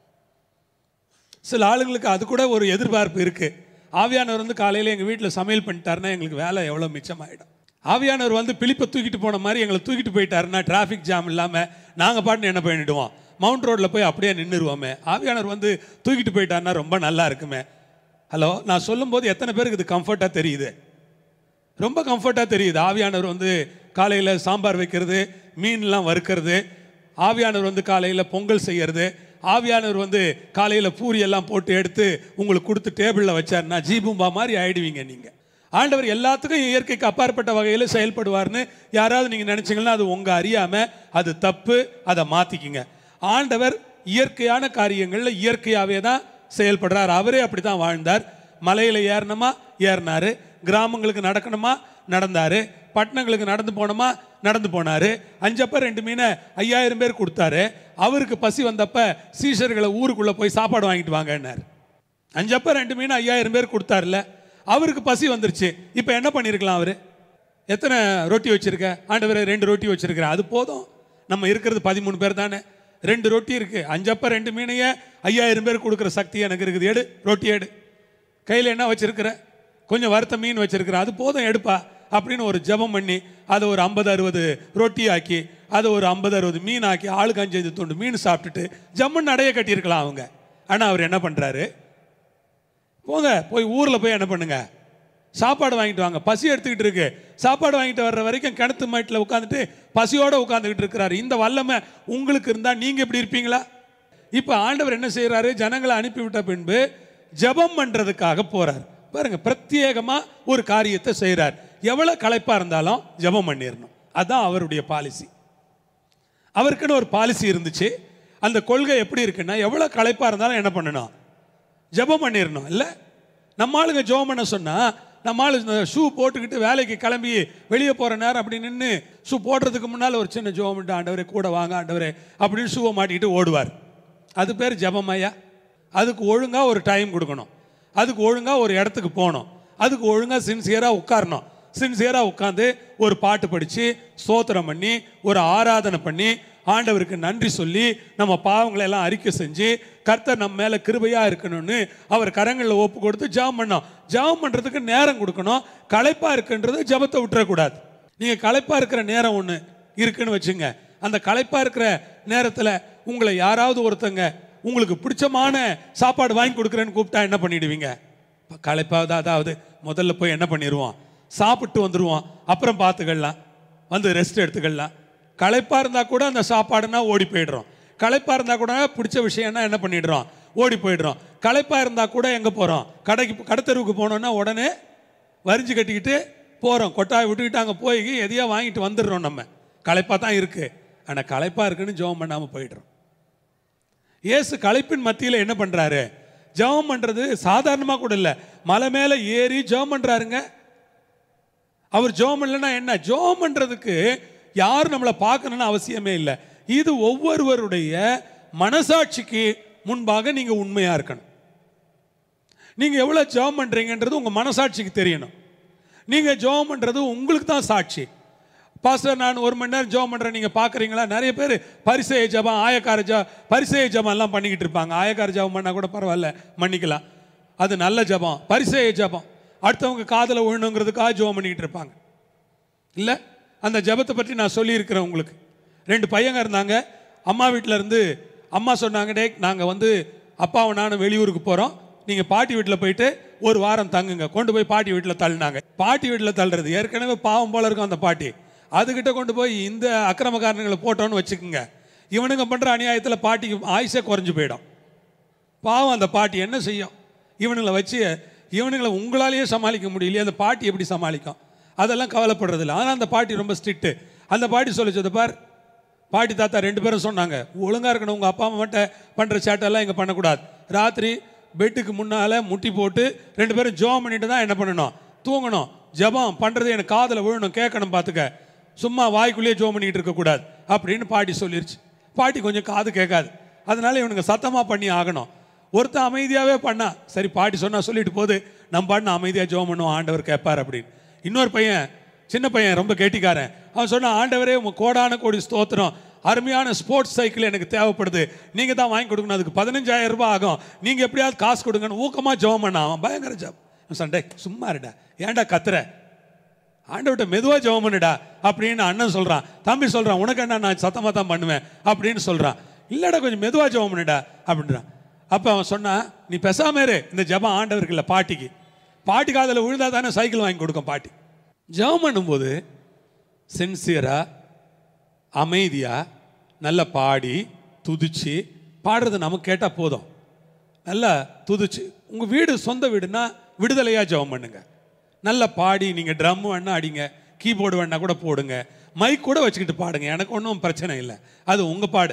சில ஆளுங்களுக்கு அது கூட ஒரு எதிர்பார்ப்பு இருக்குது. ஆவியானவர் வந்து காலையில் எங்கள் வீட்டில் சமையல் பண்ணிட்டாருன்னா எங்களுக்கு வேலை எவ்வளோ மிச்சமாயிடும். ஆவியானவர் வந்து பிலிப்பை தூக்கிட்டு போன மாதிரி எங்களை தூக்கிட்டு போயிட்டாருன்னா டிராஃபிக் ஜாம் இல்லாமல் நாங்கள் பாட்டுன்னு என்ன பண்ணிடுவோம், மவுண்ட் ரோட்டில் போய் அப்படியே நின்றுருவோமே. ஆவியானவர் வந்து தூக்கிட்டு போயிட்டாருன்னா ரொம்ப நல்லா இருக்குமே. ஹலோ, நான் சொல்லும்போது எத்தனை பேருக்கு இது கம்ஃபர்ட்டாக தெரியுது? ரொம்ப கம்ஃபர்ட்டாக தெரியுது. ஆவியானவர் வந்து காலையில் சாம்பார் வைக்கிறது, மீன்லாம் வறுக்கிறது, ஆவியானவர் வந்து காலையில் பொங்கல் செய்கிறது, ஆவியானவர் வந்து காலையில் பூரி எல்லாம் போட்டு எடுத்து உங்களுக்கு கொடுத்து டேபிளில் வச்சாருன்னா ஜீபூம்பா மாதிரி ஆயிடுவீங்க நீங்கள். ஆண்டவர் எல்லாத்துக்கும் இயற்கைக்கு அப்பாற்பட்ட வகையில் செயல்படுவார்னு யாராவது நீங்கள் நினச்சிங்கன்னா அது உங்கள் அறியாமல் அது தப்பு, அதை மாற்றிக்கிங்க. ஆண்டவர் இயற்கையான காரியங்களில் இயற்கையாகவே தான் செயல்படுறார். அவரே அப்படி தான் வாழ்ந்தார். மலையில் ஏறணுமா ஏறினார், கிராமங்களுக்கு நடக்கணுமா நடந்தார், பட்டணங்களுக்கு நடந்து போனோமா நடந்து போனார். அஞ்சப்ப ரெண்டு மீனை ஐயாயிரம் பேர் கொடுத்தாரு. அவருக்கு பசி வந்தப்ப சீஷர்களை ஊருக்குள்ளே போய் சாப்பாடு வாங்கிட்டு வாங்கினார். அஞ்சப்ப ரெண்டு மீனை ஐயாயிரம் பேர் கொடுத்தாருல, அவருக்கு பசி வந்துருச்சு. இப்போ என்ன பண்ணியிருக்கலாம், அவர் எத்தனை ரொட்டி வச்சுருக்க? ஆண்டவர் ரெண்டு ரொட்டி வச்சுருக்கிறேன், அது போதும், நம்ம இருக்கிறது பதிமூணு பேர் தானே, ரெண்டு ரொட்டி இருக்குது, அஞ்சப்ப ரெண்டு மீனையே ஐயாயிரம் பேர் கொடுக்குற சக்தி எனக்கு இருக்குது, எடு ரொட்டி எடு. கையில் என்ன வச்சுருக்கிற? கொஞ்சம் வறுத்த மீன் வச்சுருக்கிறேன், அது போதும் எடுப்பா அப்படின்னு ஒரு ஜெபம் பண்ணி அதை ஒரு ஐம்பது அறுபது ரொட்டி ஆக்கி அதை ஒரு ஐம்பது அறுபது மீன் ஆக்கி ஆளுக்கு அஞ்சு அஞ்சு துண்டு மீன் சாப்பிட்டுட்டு ஜம்முன்னு நடைய கட்டியிருக்கலாம் அவங்க. ஆனால் அவர் என்ன பண்ணுறாரு, போங்க போய் ஊரில் போய் என்ன பண்ணுங்க, சாப்பாடு வாங்கிட்டு வாங்க, பசி எடுத்துக்கிட்டு இருக்கு. சாப்பாடு வாங்கிட்டு வர்ற வரைக்கும் கிணத்து மாட்டில் உட்காந்துட்டு பசியோடு உட்காந்துக்கிட்டு இருக்கிறாரு. இந்த வல்லமை உங்களுக்கு இருந்தால் நீங்கள் எப்படி இருப்பீங்களா? இப்போ ஆண்டவர் என்ன செய்கிறாரு, ஜனங்களை அனுப்பிவிட்ட பின்பு ஜெபம் பண்ணுறதுக்காக போகிறார். பாருங்க, பிரத்யேகமாக ஒரு காரியத்தை செய்கிறார். எவ்வளோ களைப்பாக இருந்தாலும் ஜெபம் பண்ணிடணும், அதுதான் அவருடைய பாலிசி. அவருக்குன்னு ஒரு பாலிசி இருந்துச்சு. அந்த கொள்கை எப்படி இருக்குன்னா, எவ்வளோ களைப்பாக இருந்தாலும் என்ன பண்ணணும், ஜெபம் பண்ணிடணும் இல்லை? நம்ம ஆளுங்க ஜெபம் பண்ண சொன்னால் நம்ம ஆளு ஷூ போட்டுக்கிட்டு வேலைக்கு கிளம்பி வெளியே போகிற நேரம் அப்படி நின்று ஷூ போடுறதுக்கு முன்னால் ஒரு சின்ன ஜெபம் பண்ணிட்டு ஆண்டவரே கூட வாங்க ஆண்டவரே அப்படின்னு ஷூவை மாட்டிக்கிட்டு ஓடுவார். அது பேர் ஜெபம் ஐயா? அதுக்கு ஒழுங்காக ஒரு டைம் கொடுக்கணும், அதுக்கு ஒழுங்காக ஒரு இடத்துக்கு போகணும், அதுக்கு ஒழுங்காக சின்சியராக உட்காரணும். சின்சியராக உட்காந்து ஒரு பாட்டு படித்து ஸ்தோத்திரம் பண்ணி ஒரு ஆராதனை பண்ணி ஆண்டவருக்கு நன்றி சொல்லி நம்ம பாவங்களை எல்லாம் அறிக்கை செஞ்சு கர்த்தர் நம்ம மேலே கிருபையாக இருக்கணும்னு அவர் கரங்களில் ஒப்பு கொடுத்து ஜெபம் பண்ணோம். ஜெபம் பண்ணுறதுக்கு நேரம் கொடுக்கணும். களைப்பாக இருக்குன்றது ஜெபத்தை விட்டுறக்கூடாது. நீங்கள் களைப்பாக இருக்கிற நேரம் ஒன்று இருக்குன்னு வச்சுங்க. அந்த களைப்பாக இருக்கிற நேரத்தில் உங்களை யாராவது ஒருத்தங்க உங்களுக்கு பிடிச்சமான சாப்பாடு வாங்கி கொடுக்குறேன்னு கூப்பிட்டா என்ன பண்ணிடுவீங்க? களைப்பாவது அதாவது முதல்ல போய் என்ன பண்ணிடுவோம், சாப்பிட்டு வந்துடுவோம், அப்புறம் பார்த்துக்கலாம், வந்து ரெஸ்ட் எடுத்துக்கலாம். களைப்பாக இருந்தால் கூட அந்த சாப்பாடுனா ஓடி போய்டுறோம். களைப்பாக இருந்தால் கூட பிடிச்ச விஷயம்னா என்ன பண்ணிடுறோம், ஓடி போய்டுறோம். களைப்பாக இருந்தால் கூட எங்கே போகிறோம், கடைக்கு கடத்தெருவுக்கு போனோன்னா உடனே வரிஞ்சு கட்டிக்கிட்டு போகிறோம். கொட்டாயை விட்டுக்கிட்டு அங்கே போய் எதையோ வாங்கிட்டு வந்துடுறோம். நம்ம களைப்பாக தான் இருக்குது, ஆனால் களைப்பாக இருக்குன்னு ஜெபம் பண்ணாமல் போய்டுறோம். இயேசு களைப்பின் மத்தியில் என்ன பண்ணுறாரு? ஜெபம் பண்ணுறது சாதாரணமாக கூட இல்லை, மலை மேலே ஏறி ஜெபம் பண்ணுறாருங்க. அவர் ஜெபம் இல்லைன்னா என்ன? ஜெபம் பண்ணுறதுக்கு யாரும் நம்மளை பார்க்கணும்னு அவசியமே இல்லை. இது ஒவ்வொருவருடைய மனசாட்சிக்கு முன்பாக நீங்கள் உண்மையாக இருக்கணும். நீங்கள் எவ்வளோ ஜெபம் பண்ணுறீங்கன்றது உங்கள் மனசாட்சிக்கு தெரியணும். நீங்கள் ஜெபம் பண்ணுறது உங்களுக்கு தான் சாட்சி. பாஸ்டர் நான் ஒரு மணி நேரம் ஜெபம் பண்ணுறேன், நீங்கள் பார்க்குறீங்களா? நிறைய பேர் பரிசேய ஜெபம் ஆயக்கார ஜெபம் பரிசேய ஜெபம் எல்லாம் பண்ணிக்கிட்டு இருப்பாங்க. ஆயக்கார ஜெபம் பண்ணால் கூட பரவாயில்ல, மன்னிக்கலாம், அது நல்ல ஜெபம். பரிசேய ஜெபம் அடுத்தவங்க காதில் விழணுங்கிறதுக்காக ஜெபம் பண்ணிக்கிட்டு இருப்பாங்க இல்லை? அந்த ஜெபத்தை பற்றி நான் சொல்லியிருக்கிறேன் உங்களுக்கு. ரெண்டு பையங்க இருந்தாங்க. அம்மா வீட்டில் இருந்து அம்மா சொன்னாங்க, டே நாங்கள் வந்து அப்பாவும் நானும் வெளியூருக்கு போகிறோம், நீங்கள் பாட்டி வீட்டில் போயிட்டு ஒரு வாரம் தங்குங்க. கொண்டு போய் பாட்டி வீட்டில் தள்ளினாங்க. பாட்டி வீட்டில் தள்ளுறது ஏற்கனவே பாவம் போல இருக்கும் அந்த பாட்டி. அதுக்கிட்ட கொண்டு போய் இந்த அக்கிரமக்காரங்களை போட்டோன்னு வச்சுக்கோங்க, இவனுங்க பண்ணுற அநியாயத்தில் பாட்டிக்கு ஆயுசே குறைஞ்சி போயிடும். பாவம் அந்த பாட்டி என்ன செய்யும்? இவனுங்களை வச்சு இவனுங்களை உங்களாலேயே சமாளிக்க முடியலையே, அந்த பாட்டி எப்படி சமாளிக்கும்? அதெல்லாம் கவலைப்படுறதில்ல. ஆனால் அந்த பாட்டி ரொம்ப ஸ்ட்ரிக்ட்டு. அந்த பாட்டி சொல்லிச்சது பார், பாட்டி தாத்தா ரெண்டு பேரும் சொன்னாங்க, ஒழுங்காக இருக்கணும், உங்கள் அப்பா அம்மாட்ட பண்ணுற சேட்டெல்லாம் இங்கே பண்ணக்கூடாது. ராத்திரி பெட்டுக்கு முன்னால் முட்டி போட்டு ரெண்டு பேரும் ஜெபம் பண்ணிட்டு தான் என்ன பண்ணணும், தூங்கணும். ஜெபம் பண்ணுறது எனக்கு காதில் விழணும், கேட்கணும். பார்த்துக்க, சும்மா வாய்க்குள்ளேயே ஜெபம் பண்ணிக்கிட்டு இருக்கக்கூடாது அப்படின்னு பாட்டி சொல்லிருச்சு. பாட்டி கொஞ்சம் காது கேட்காது, அதனால இவனுங்க சத்தமாக பண்ணி ஆகணும். ஒருத்தன் அமைதியாகவே பண்ணா சரி, பாட்டி சொன்னால் சொல்லிட்டு போது நம்ம பாட்டு அமைதியாக ஜெபம் பண்ணுவோம், ஆண்டவர் கேட்பார் அப்படின்னு. இன்னொரு பையன், சின்ன பையன், ரொம்ப கெட்டிக்காரன், அவன் சொன்னான், ஆண்டவரே உங்கள் கோடான கோடி ஸ்தோத்திரம், அருமையான ஸ்போர்ட்ஸ் சைக்கிள் எனக்கு தேவைப்படுது, நீங்கள் தான் வாங்கி கொடுக்கணும், அதுக்கு பதினஞ்சாயிரம் ரூபாய் ஆகும், நீங்கள் எப்படியாவது காசு கொடுங்கன்னு ஊக்கமாக ஜெபம் பண்ணான். அவன் பயங்கர ஜெபம். சண்டே சும்மா இருடா, ஏன்டா கத்துற, ஆண்டவர்கிட்ட மெதுவாக ஜெபம் பண்ணுடா அப்படின்னு அண்ணன் சொல்கிறான். தம்பி சொல்கிறான், உனக்கு என்ன நான் சத்தமாக தான் பண்ணுவேன் அப்படின்னு சொல்கிறான். இல்லைடா கொஞ்சம் மெதுவாக ஜெபம் பண்ணுடா அப்படின்றான். அப்போ அவன் சொன்னான், நீ பெசாம இரு, இந்த ஜெபம் ஆண்டவருக்கு இல்லை பாட்டிக்கு. பாட்டி காதில் விழுந்தா தானே சைக்கிள் வாங்கி கொடுக்கும் பாட்டி. ஜெபம் பண்ணும்போது சின்சியராக அமைதியாக நல்லா பாடி துதிச்சு, பாடுறது நமக்கு கேட்டால் போதும், நல்லா துதிச்சு. உங்கள் வீடு சொந்த வீடுனா விடுதலையாக ஜெபம் பண்ணுங்க. நல்லா பாடி, நீங்கள் ட்ரம் வேணா அடிங்க, கீபோர்டு வேணா கூட போடுங்க, மைக் கூட வச்சுக்கிட்டு பாடுங்க, எனக்கு ஒன்றும் பிரச்சனை இல்லை, அது உங்கள் பாடு.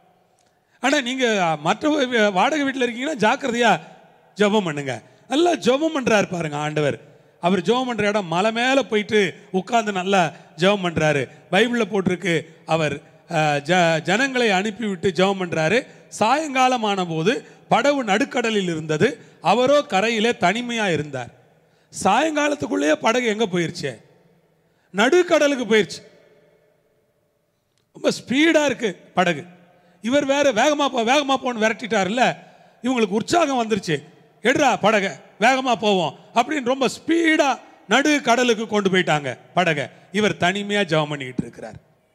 ஆனால் நீங்கள் மற்ற வாடகை வீட்டில் இருக்கீங்கன்னா ஜாக்கிரதையாக ஜெபம் பண்ணுங்க. நல்லா ஜெபம் பண்ணுறாரு பாருங்க ஆண்டவர். அவர் ஜெபம் பண்ணுற இடம் மலை மேலே போயிட்டு உட்காந்து நல்லா ஜெபம் பண்ணுறாரு. பைபிளில் போட்டிருக்கு, அவர் ஜ ஜனங்களை அனுப்பிவிட்டு ஜெபம் பண்ணுறாரு. சாயங்காலமான போது படகு நடுக்கடலில் இருந்தது, அவரோ கரையிலே தனிமையாக இருந்தார். சாயங்காலத்துக்குள்ளேயே படகு எங்கே போயிடுச்சு? நடுக்கடலுக்கு போயிடுச்சு. ரொம்ப ஸ்பீடாக இருக்குது படகு. இவர் வேற வேகமாக போ வேகமாக போன்னு விரட்டிட்டார்ல, இவங்களுக்கு உற்சாகம் வந்துருச்சு, எடுறா படகை வேகமாக போவோம் அப்படின்னு ரொம்ப ஸ்பீடாக நடு கடலுக்கு கொண்டு போயிட்டாங்க படகை. இவர் தனிமையாக ஜெபம் பண்ணிக்கிட்டு இருக்கிறார்.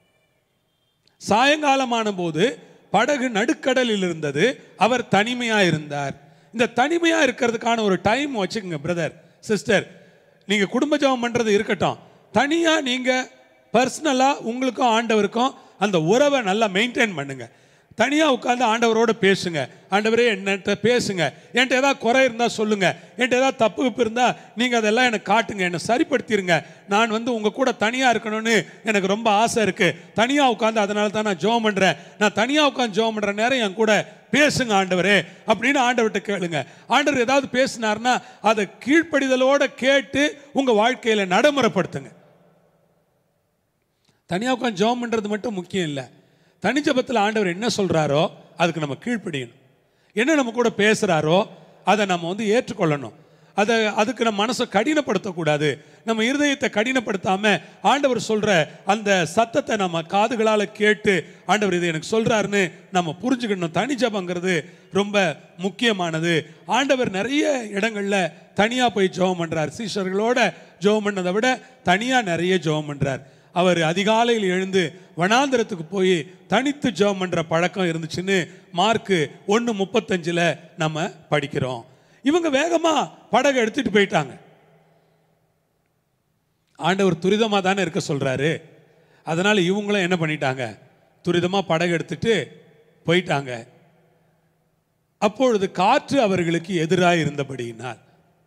சாயங்காலமான போது படகு நடுக்கடலில் இருந்தது, அவர் தனிமையாக இருந்தார். இந்த தனிமையாக இருக்கிறதுக்கான ஒரு டைம் வச்சுக்கோங்க பிரதர் சிஸ்டர். நீங்கள் குடும்ப ஜெபம் பண்ணுறது இருக்கட்டும், தனியாக நீங்கள் பர்சனலாக உங்களுக்கும் ஆண்டவருக்கும் அந்த உறவை நல்லா மெயின்டைன் பண்ணுங்க. தனியாக உட்காந்து ஆண்டவரோடு பேசுங்க. ஆண்டவரே என்கிட்ட பேசுங்க, என்கிட்ட ஏதாவது குறை இருந்தால் சொல்லுங்கள், என்கிட்ட ஏதாவது தப்பு உப்பு இருந்தால் நீங்கள் அதெல்லாம் எனக்கு காட்டுங்க, என்னை சரிப்படுத்திடுங்க. நான் வந்து உங்கள் கூட தனியாக இருக்கணும்னு எனக்கு ரொம்ப ஆசை இருக்குது. தனியாக உட்காந்து அதனால தான் நான் ஜெபம் பண்ணுறேன். நான் தனியாக உட்காந்து ஜெபம் பண்ணுற நேரம் என் கூட பேசுங்க ஆண்டவரே அப்படின்னு ஆண்டவர்கிட்ட கேளுங்க. ஆண்டவர் ஏதாவது பேசினார்னா அதை கீழ்ப்படிதலோட கேட்டு உங்க வாழ்க்கையில நடைமுறைப்படுத்துங்க. தனியா உட்காந்து ஜெபம் பண்றது மட்டும் முக்கியம் இல்லை. தனிஜபத்தில் ஆண்டவர் என்ன சொல்றாரோ அதுக்கு நம்ம கீழ்ப்படியணும். என்ன நம்ம கூட பேசுறாரோ அதை நம்ம வந்து ஏற்றுக்கொள்ளணும். அதை அதுக்கு நம்ம மனசை கடினப்படுத்தக்கூடாது. நம்ம இருதயத்தை கடினப்படுத்தாம ஆண்டவர் சொல்ற அந்த சத்தத்தை நம்ம காதுகளால் கேட்டு ஆண்டவர் இதை எனக்கு சொல்றாருன்னு நம்ம புரிஞ்சுக்கணும். தனி ஜெபங்கிறது ரொம்ப முக்கியமானது. ஆண்டவர் நிறைய இடங்கள்ல தனியா போய் ஜெபம் பண்றார். சீஷர்களோட ஜெபம் பண்ணதை விட தனியா நிறைய ஜெபம் பண்றார். அவர் அதிகாலையில் எழுந்து வனாந்திரத்துக்கு போய் தனித்து ஜெபம் பண்ற பழக்கம் இருந்துச்சுன்னு மார்க்கு ஒன்று முப்பத்தஞ்சுல நம்ம படிக்கிறோம். இவங்க வேகமா படகை எடுத்துட்டு போயிட்டாங்க. ஆண்டவர் துரிதமா தானே இருக்க சொல்றாரு. அதனால இவங்களும் என்ன பண்ணிட்டாங்க, துரிதமா படகு எடுத்துட்டு போயிட்டாங்க. அப்பொழுது காற்று அவர்களுக்கு எதிராக இருந்தபடியினால்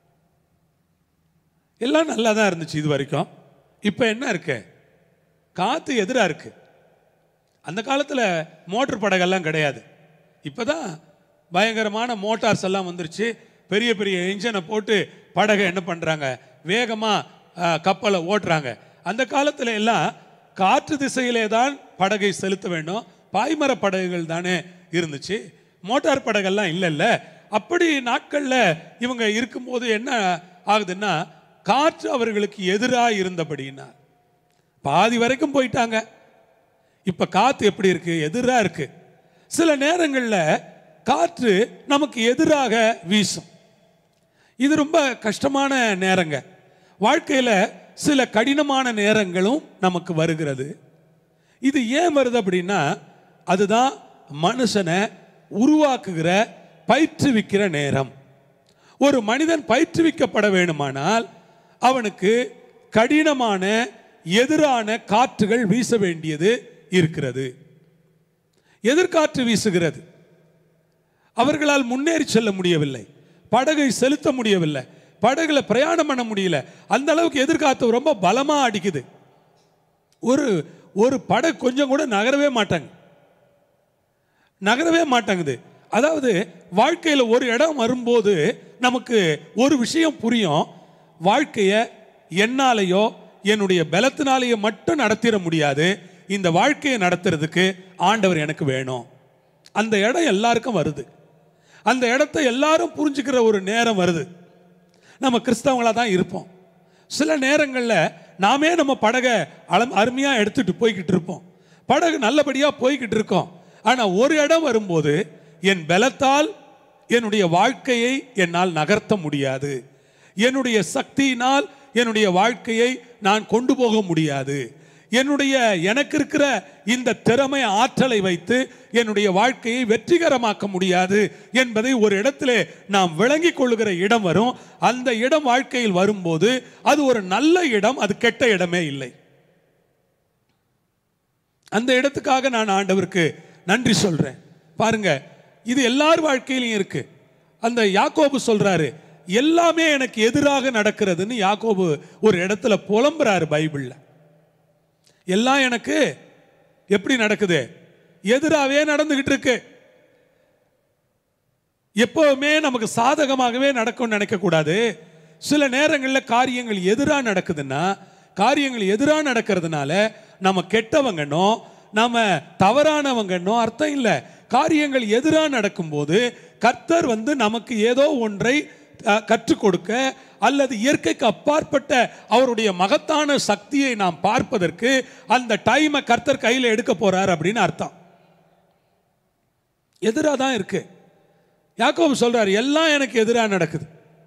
எல்லாம் நல்லா தான் இருந்துச்சு இது வரைக்கும். இப்ப என்ன இருக்கு, காத்து எதிரா இருக்கு. அந்த காலத்துல மோட்டர் படகெல்லாம் கிடையாது. இப்பதான் பயங்கரமான மோட்டார்ஸ் எல்லாம் வந்துருச்சு. பெரிய பெரிய இன்ஜனை போட்டு படகை என்ன பண்ணுறாங்க, வேகமாக கப்பலை ஓட்டுறாங்க. அந்த காலத்தில் எல்லாம் காற்று திசையிலே தான் படகை செலுத்த வேண்டும். பாய்மர படகுகள் தானே இருந்துச்சு, மோட்டார் படகெல்லாம் இல்லைல்ல. அப்படி நாட்களில் இவங்க இருக்கும்போது என்ன ஆகுதுன்னா, காற்று அவர்களுக்கு எதிராக இருந்தபடின்னா பாதி வரைக்கும் போயிட்டாங்க. இப்போ காற்று எப்படி இருக்கு, எதிராக இருக்கு. சில நேரங்களில் காற்று நமக்கு எதிராக வீசும். இது ரொம்ப கஷ்டமான நேரங்க. வாழ்க்கையில் சில கடினமான நேரங்களும் நமக்கு வருகிறது. இது ஏன் வருது அப்படின்னா, அதுதான் மனுஷனை உருவாக்குகிற பயிற்றுவிக்கிற நேரம். ஒரு மனிதன் பயிற்றுவிக்கப்பட வேண்டுமானால் அவனுக்கு கடினமான எதிரான காற்றுகள் வீச வேண்டியது இருக்கிறது. எதிர்காற்று வீசுகிறது. அவர்களால் முன்னேறி செல்ல முடியவில்லை, படகை செலுத்த முடியவில்லை, படகுல பிரயாணம் பண்ண முடியல. அந்த அளவுக்கு எதிர்காத்து ரொம்ப பலமா அடிக்குது. ஒரு ஒரு படகு கொஞ்சம் கூட நகரவே மாட்டாங்க நகரவே மாட்டாங்குது. அதாவது வாழ்க்கையில் ஒரு இடம் வரும்போது நமக்கு ஒரு விஷயம் புரியும். வாழ்க்கையை என்னாலேயோ என்னுடைய பலத்தினாலேயோ மட்டும் நடத்திட முடியாது. இந்த வாழ்க்கையை நடத்துறதுக்கு ஆண்டவர் எனக்கு வேணும். அந்த இடம் எல்லாருக்கும் வருது. அந்த இடத்தை எல்லாரும் புரிஞ்சுக்கிற ஒரு நேரம் வருது. நம்ம கிறிஸ்தவங்களா தான் இருப்போம். சில நேரங்களில் நாமே நம்ம படகை அலம் அருமையாக எடுத்துட்டு போய்கிட்டு இருப்போம். படகு நல்லபடியாக போய்கிட்டு இருக்கோம். ஆனால் ஒரு இடம் வரும்போது என் பலத்தால் என்னுடைய வாழ்க்கையை என்னால் நகர்த்த முடியாது. என்னுடைய சக்தியினால் என்னுடைய வாழ்க்கையை நான் கொண்டு போக முடியாது. என்னுடைய எனக்கு இருக்கிற இந்த திறமை ஆற்றலை வைத்து என்னுடைய வாழ்க்கையை வெற்றிகரமாக்க முடியாது என்பதை ஒரு இடத்திலே நாம் விளங்கிக் கொள்ளுகிற இடம் வரும். அந்த இடம் வாழ்க்கையில் வரும்போது அது ஒரு நல்ல இடம், அது கெட்ட இடமே இல்லை. அந்த இடத்துக்காக நான் ஆண்டவருக்கு நன்றி சொல்றேன். பாருங்க, இது எல்லார் வாழ்க்கையிலும் இருக்கு. அந்த யாக்கோபு சொல்றாரு, எல்லாமே எனக்கு எதிராக நடக்கிறதுன்னு யாக்கோபு ஒரு இடத்துல புலம்புறாரு பைபிள்ல. எல்லாம் எனக்கு எப்படி நடக்குது, எதிராகவே நடந்துகிட்டு இருக்கு. எப்பவுமே நமக்கு சாதகமாகவே நடக்கும்னு நினைக்க கூடாது. சில நேரங்களில் காரியங்கள் எதிராக நடக்குதுன்னா, காரியங்கள் எதிராக நடக்கிறதுனால நம்ம கெட்டவங்கன்னோ நம்ம தவறானவங்கன்னோ அர்த்தம் இல்லை. காரியங்கள் எதிராக நடக்கும்போது கர்த்தர் வந்து நமக்கு ஏதோ ஒன்றை கற்றுக் கொடுக்க அல்லது இயற்கைக்கு அப்பாற்பட்ட அவருடைய மகத்தான சக்தியை நாம் பார்ப்பதற்கு அந்த டைமை கர்த்தர் கையில் எடுக்க போறார் அப்படின்னு அர்த்தம். எதிராக தான் இருக்கு. யாக்கோபு சொல்றாரு, எல்லாம் எனக்கு எதிராக நடக்குது.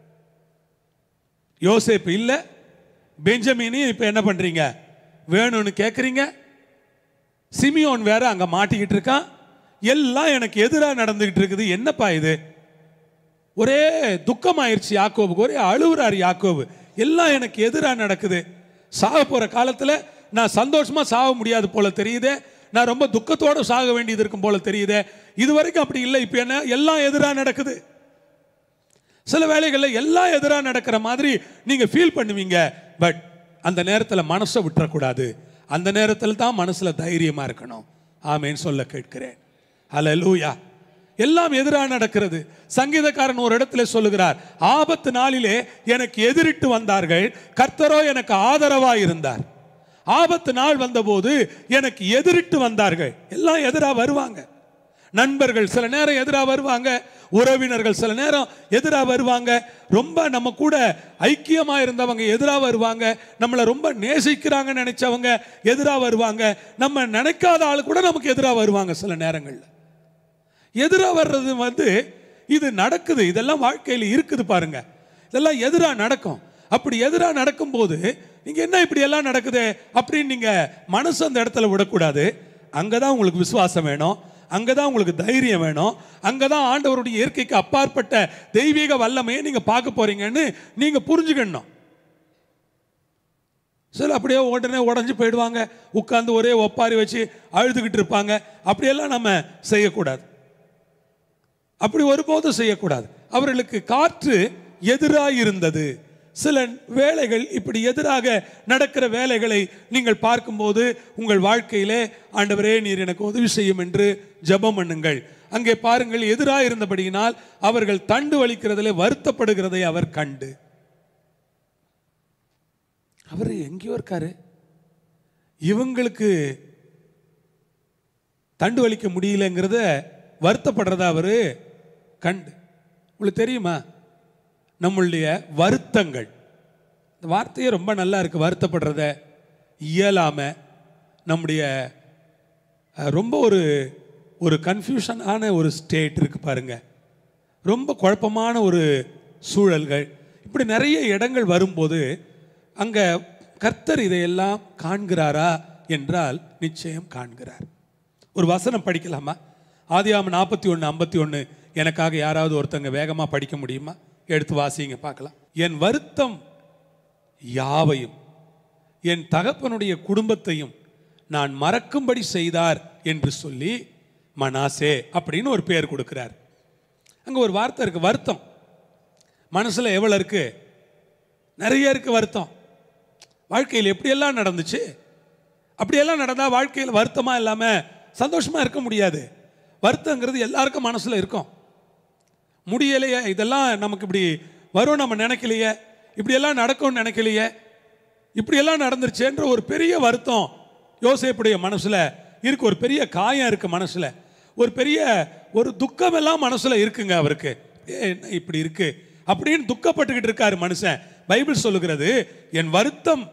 யோசேப்பு இல்லை, பெஞ்சமினையும் இப்ப என்ன பண்றீங்க, வேணும்னு கேட்குறீங்க. சிமியோன் வேற அங்க மாட்டிக்கிட்டு இருக்கான். எல்லாம் எனக்கு எதிராக நடந்துகிட்டு இருக்குது. என்னப்பா இது? ஒரே துக்கமாயிருச்சு யாக்கோபுக்கு. ஒரே அழுவுறாரு யாக்கோபு. எல்லாம் எனக்கு எதிராக நடக்குது. சாக போற காலத்தில் நான் சந்தோஷமா சாக முடியாது போல தெரியுதே, நான் ரொம்ப துக்கத்தோடு சாக வேண்டியது இருக்கும் போல தெரியுதே. இது வரைக்கும் அப்படி இல்லை. இப்போ என்ன, எல்லாம் எதிராக நடக்குது. சில வேளைகளில் எல்லாம் எதிராக நடக்கிற மாதிரி நீங்க ஃபீல் பண்ணுவீங்க. பட் அந்த நேரத்தில் மனசை விட்டுறக்கூடாது. அந்த நேரத்தில் தான் மனசுல தைரியமா இருக்கணும். ஆமேன்னு சொல்ல கேட்கிறேன். ஹல்லேலூயா. எல்லாம் எதிராக நடக்கிறது. சங்கீதக்காரன் ஒரு இடத்துல சொல்லுகிறார், ஆபத்து நாளிலே எனக்கு எதிரிட்டு வந்தார்கள், கர்த்தரோ எனக்கு ஆதரவாக இருந்தார். ஆபத்து நாள் வந்தபோது எனக்கு எதிரிட்டு வந்தார்கள். எல்லாம் எதிராக வருவாங்க. நண்பர்கள் சில நேரம் எதிராக வருவாங்க, உறவினர்கள் சில நேரம் எதிராக வருவாங்க, ரொம்ப நம்ம கூட ஐக்கியமா இருந்தவங்க எதிராக வருவாங்க, நம்மளை ரொம்ப நேசிக்கிறாங்கன்னு நினைச்சவங்க எதிராக வருவாங்க, நம்ம நினைக்காத ஆள் கூட நமக்கு எதிராக வருவாங்க. சில நேரங்கள்ல எதிராக வர்றது வந்து இது நடக்குது. இதெல்லாம் வாழ்க்கையில் இருக்குது பாருங்க. இதெல்லாம் எதிராக நடக்கும். அப்படி எதிராக நடக்கும் போது நீங்க என்ன இப்படி எல்லாம் நடக்குது அப்படின்னு நீங்க மனசு அந்த இடத்துல விடக்கூடாது. அங்கதான் உங்களுக்கு விசுவாசம் வேணும், அங்கதான் உங்களுக்கு தைரியம் வேணும், அங்கதான் ஆண்டவருடைய இயற்கைக்கு அப்பாற்பட்ட தெய்வீக வல்லமையை நீங்க பார்க்க போறீங்கன்னு நீங்க புரிஞ்சுக்கணும். சில அப்படியே உடனே உடஞ்சி போயிடுவாங்க, உட்கார்ந்து ஒரே ஒப்பாரி வச்சு அழுதுகிட்டு இருப்பாங்க. அப்படியெல்லாம் நம்ம செய்யக்கூடாது. அப்படி ஒருபோதும் செய்யக்கூடாது. அவர்களுக்கு காற்று எதிராக இருந்தது. சில வேலைகள் இப்படி எதிராக நடக்கிற வேலைகளை நீங்கள் பார்க்கும்போது உங்கள் வாழ்க்கையிலே ஆண்டவரே நீர் எனக்கு உதவி செய்யும் என்று ஜெபம் பண்ணுங்கள். அங்கே பாருங்கள், எதிராக இருந்தபடியினால் அவர்கள் தண்டு வலிக்கிறதிலே வருத்தப்படுகிறதை அவர் கண்டு, அவர் எங்கேயோ இருக்காரு, இவங்களுக்கு தண்டு வலிக்க முடியலங்கிறத வருத்தப்படுறத அவரு கண்டு. உங்களுக்கு தெரியுமா, நம்மளுடைய வருத்தங்கள், இந்த வார்த்தையே ரொம்ப நல்லா இருக்கு. வருத்தப்படுறத இயலாம நம்முடைய ரொம்ப ஒரு ஒரு கன்ஃபியூஷனான ஒரு ஸ்டேட் இருக்கு பாருங்க, ரொம்ப குழப்பமான ஒரு சூழல்கள், இப்படி நிறைய இடங்கள் வரும்போது அங்க கர்த்தர் இதையெல்லாம் காண்கிறாரா என்றால் நிச்சயம் காண்கிறார். ஒரு வசனம் படிக்கலாமா? ஆதியாகமம் நாற்பத்தி ஒன்று ஐம்பத்தி ஒன்று எனக்காக யாராவது ஒருத்தங்க வேகமா படிக்க முடியுமா? எடுத்து வாசிங்க பார்க்கலாம். என் வருத்தம் யாவையும் என் தகப்பனுடைய குடும்பத்தையும் நான் மறக்கும்படி செய்தார் என்று சொல்லி மனாசே அப்படின்னு ஒரு பேர் கொடுக்கிறார். அங்க ஒரு வார்த்தை இருக்கு, வருத்தம். மனசுல எவ்வளவு இருக்கு? நிறைய இருக்கு வருத்தம். வாழ்க்கையில் எப்படியெல்லாம் நடந்துச்சு, அப்படியெல்லாம் நடந்தா வாழ்க்கையில் வருத்தமா இல்லாம சந்தோஷமா இருக்க முடியாது. வருத்தங்கிறது எல்லாருக்கும் மனசுல இருக்கும். முடியலையே, இதெல்லாம் நமக்கு இப்படி வரும் நம்ம நினைக்கலையே, இப்படியெல்லாம் நடக்கும்னு நினைக்கலையே, இப்படியெல்லாம் நடந்துருச்சேன்ற ஒரு பெரிய வருத்தம் யோசேப்புடைய மனசுல இருக்கு. ஒரு பெரிய காயம் இருக்கு மனசுல, ஒரு பெரிய ஒரு துக்கம் எல்லாம் மனசுல இருக்குங்க அவருக்கு. என்ன இப்படி இருக்கு அப்படின்னு துக்கப்பட்டுக்கிட்டு இருக்காரு மனுஷன். பைபிள் சொல்லுகிறது, என் வருத்தம்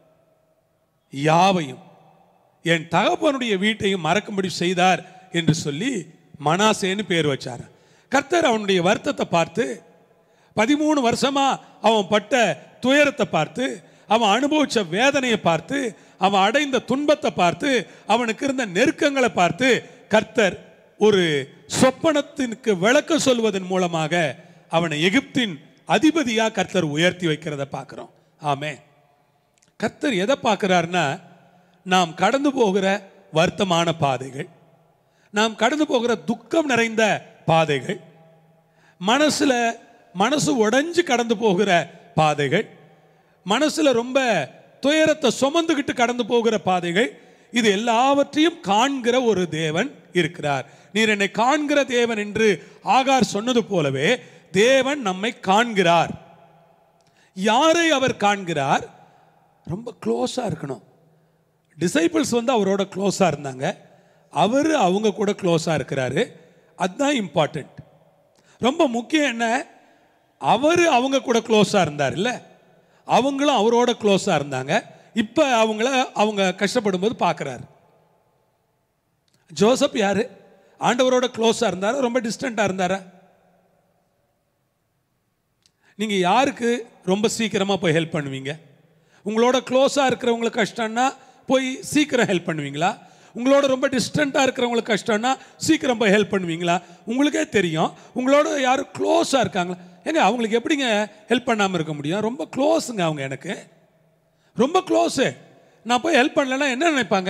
யாவையும் என் தகப்பனுடைய வீட்டையும் மறக்கும்படி செய்தார் என்று சொல்லி மனாசேன்னு பேர் வச்சார். கர்த்தர் அவனுடைய வருத்தத்தை பார்த்து, பதிமூணு வருஷமா அவன் பட்ட துயரத்தை பார்த்து, அவன் அனுபவிச்ச வேதனையை பார்த்து, அவன் அடைந்த துன்பத்தை பார்த்து, அவனுக்கு இருந்த நெருக்கங்களை பார்த்து கர்த்தர் ஒரு சொப்பனத்திற்கு விளக்கம் சொல்வதன் மூலமாக அவனை எகிப்தின் அதிபதியா கர்த்தர் உயர்த்தி வைக்கிறத பார்க்கிறோம். ஆமே. கர்த்தர் எதை பார்க்கிறார்னா, நாம் கடந்து போகிற வருத்தமான பாதைகள், நாம் கடந்து போகிற துக்கம் நிறைந்த பாதைகள், மனசுல மனசு உடைஞ்சு கடந்து போகிற பாதைகள், மனசுல ரொம்ப துயரத்தை சுமந்துகிட்டு கடந்து போகிற பாதைகள், இது எல்லாவற்றையும் காண்கிற ஒரு தேவன் இருக்கிறார். நீர் என்னை காண்கிற தேவன் என்று ஆகார் சொன்னது போலவே தேவன் நம்மை காண்கிறார். யாரை அவர் காண்கிறார்? ரொம்ப க்ளோஸா இருக்கணும். டிசைபிள்ஸ் வந்து அவரோட க்ளோஸா இருந்தாங்க, அவர் அவங்க கூட க்ளோஸா இருக்கிறாரு. அதுதான் இம்பார்ட்டன்ட். ரொம்ப முக்கியம் என்ன, அவர் அவங்க கூட க்ளோஸா இருந்தார் இல்ல, அவங்களும் அவரோட க்ளோஸா இருந்தாங்க. இப்ப அவங்கள அவங்க கஷ்டப்படும் போது பார்க்கிறாரு. ஜோசப் யாரு? ஆண்டவரோட க்ளோஸா இருந்தாரா, ரொம்ப டிஸ்டன்டா இருந்தாரா? நீங்க யாருக்கு ரொம்ப சீக்கிரமா போய் ஹெல்ப் பண்ணுவீங்க? உங்களோட க்ளோஸா இருக்கிறவங்களுக்கு கஷ்டம்னா போய் சீக்கிரம் ஹெல்ப் பண்ணுவீங்களா? உங்களோட ரொம்ப டிஸ்டன்ட்டாக இருக்கிறவங்களுக்கு கஷ்டம்னா சீக்கிரம் போய் ஹெல்ப் பண்ணுவீங்களா? உங்களுக்கே தெரியும். உங்களோட யாரும் க்ளோஸாக இருக்காங்களா, ஏங்க அவங்களுக்கு எப்படிங்க ஹெல்ப் பண்ணாமல் இருக்க முடியும்? ரொம்ப க்ளோஸுங்க அவங்க, எனக்கு ரொம்ப க்ளோஸு. நான் போய் ஹெல்ப் பண்ணலைன்னா என்ன நினைப்பாங்க?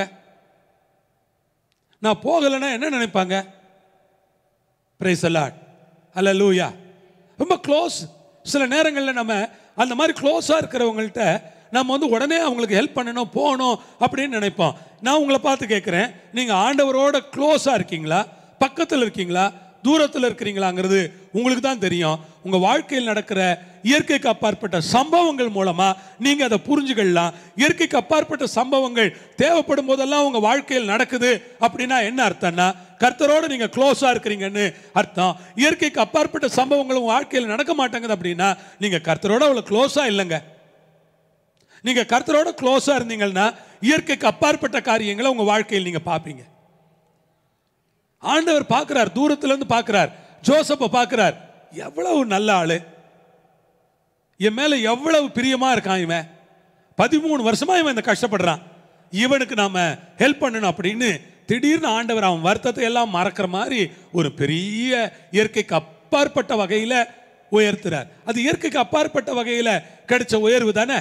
நான் போகலைன்னா என்ன நினைப்பாங்க? Praise the Lord, hallelujah. ரொம்ப க்ளோஸ். சில நேரங்களில் நம்ம அந்த மாதிரி க்ளோஸாக இருக்கிறவங்கள்ட்ட நம்ம வந்து உடனே அவங்களுக்கு ஹெல்ப் பண்ணணும், போகணும் அப்படின்னு நினைப்போம். நான் உங்களை பார்த்து கேட்குறேன், நீங்கள் ஆண்டவரோட க்ளோஸாக இருக்கீங்களா, பக்கத்தில் இருக்கீங்களா, தூரத்தில் இருக்கிறீங்களாங்கிறது உங்களுக்கு தான் தெரியும். உங்கள் வாழ்க்கையில் நடக்கிற இயற்கைக்கு அப்பாற்பட்ட சம்பவங்கள் மூலமாக நீங்கள் அதை புரிஞ்சுக்கலாம். இயற்கைக்கு அப்பாற்பட்ட சம்பவங்கள் தேவைப்படும் போதெல்லாம் உங்கள் வாழ்க்கையில் நடக்குது அப்படின்னா என்ன அர்த்தம்னா, கர்த்தரோடு நீங்கள் க்ளோஸாக இருக்கிறீங்கன்னு அர்த்தம். இயற்கைக்கு அப்பாற்பட்ட சம்பவங்கள் உங்கள் வாழ்க்கையில் நடக்க மாட்டேங்குது அப்படின்னா நீங்கள் கர்த்தரோடு அவ்வளோ க்ளோஸாக இல்லைங்க. நீங்கள் கர்த்தரோட க்ளோஸாக இருந்தீங்கன்னா இயற்கைக்கு அப்பாற்பட்ட காரியங்களை உங்கள் வாழ்க்கையில் நீங்கள் பார்ப்பீங்க. ஆண்டவர் பார்க்கிறார், தூரத்திலிருந்து பார்க்கிறார். ஜோசப்பை பார்க்கிறார், எவ்வளவு நல்ல ஆளு, என் மேல எவ்வளவு பிரியமா இருக்கான், இவன் பதிமூணு வருஷமா இவன் இந்த கஷ்டப்படுறான், இவனுக்கு நாம ஹெல்ப் பண்ணணும் அப்படின்னு திடீர்னு ஆண்டவர் அவன் வருத்தத்தை எல்லாம் மறக்கிற மாதிரி ஒரு பெரிய இயற்கைக்கு அப்பாற்பட்ட வகையில உயர்த்துறார். அது இயற்கைக்கு அப்பாற்பட்ட வகையில கிடைச்ச உயர்வு தானே,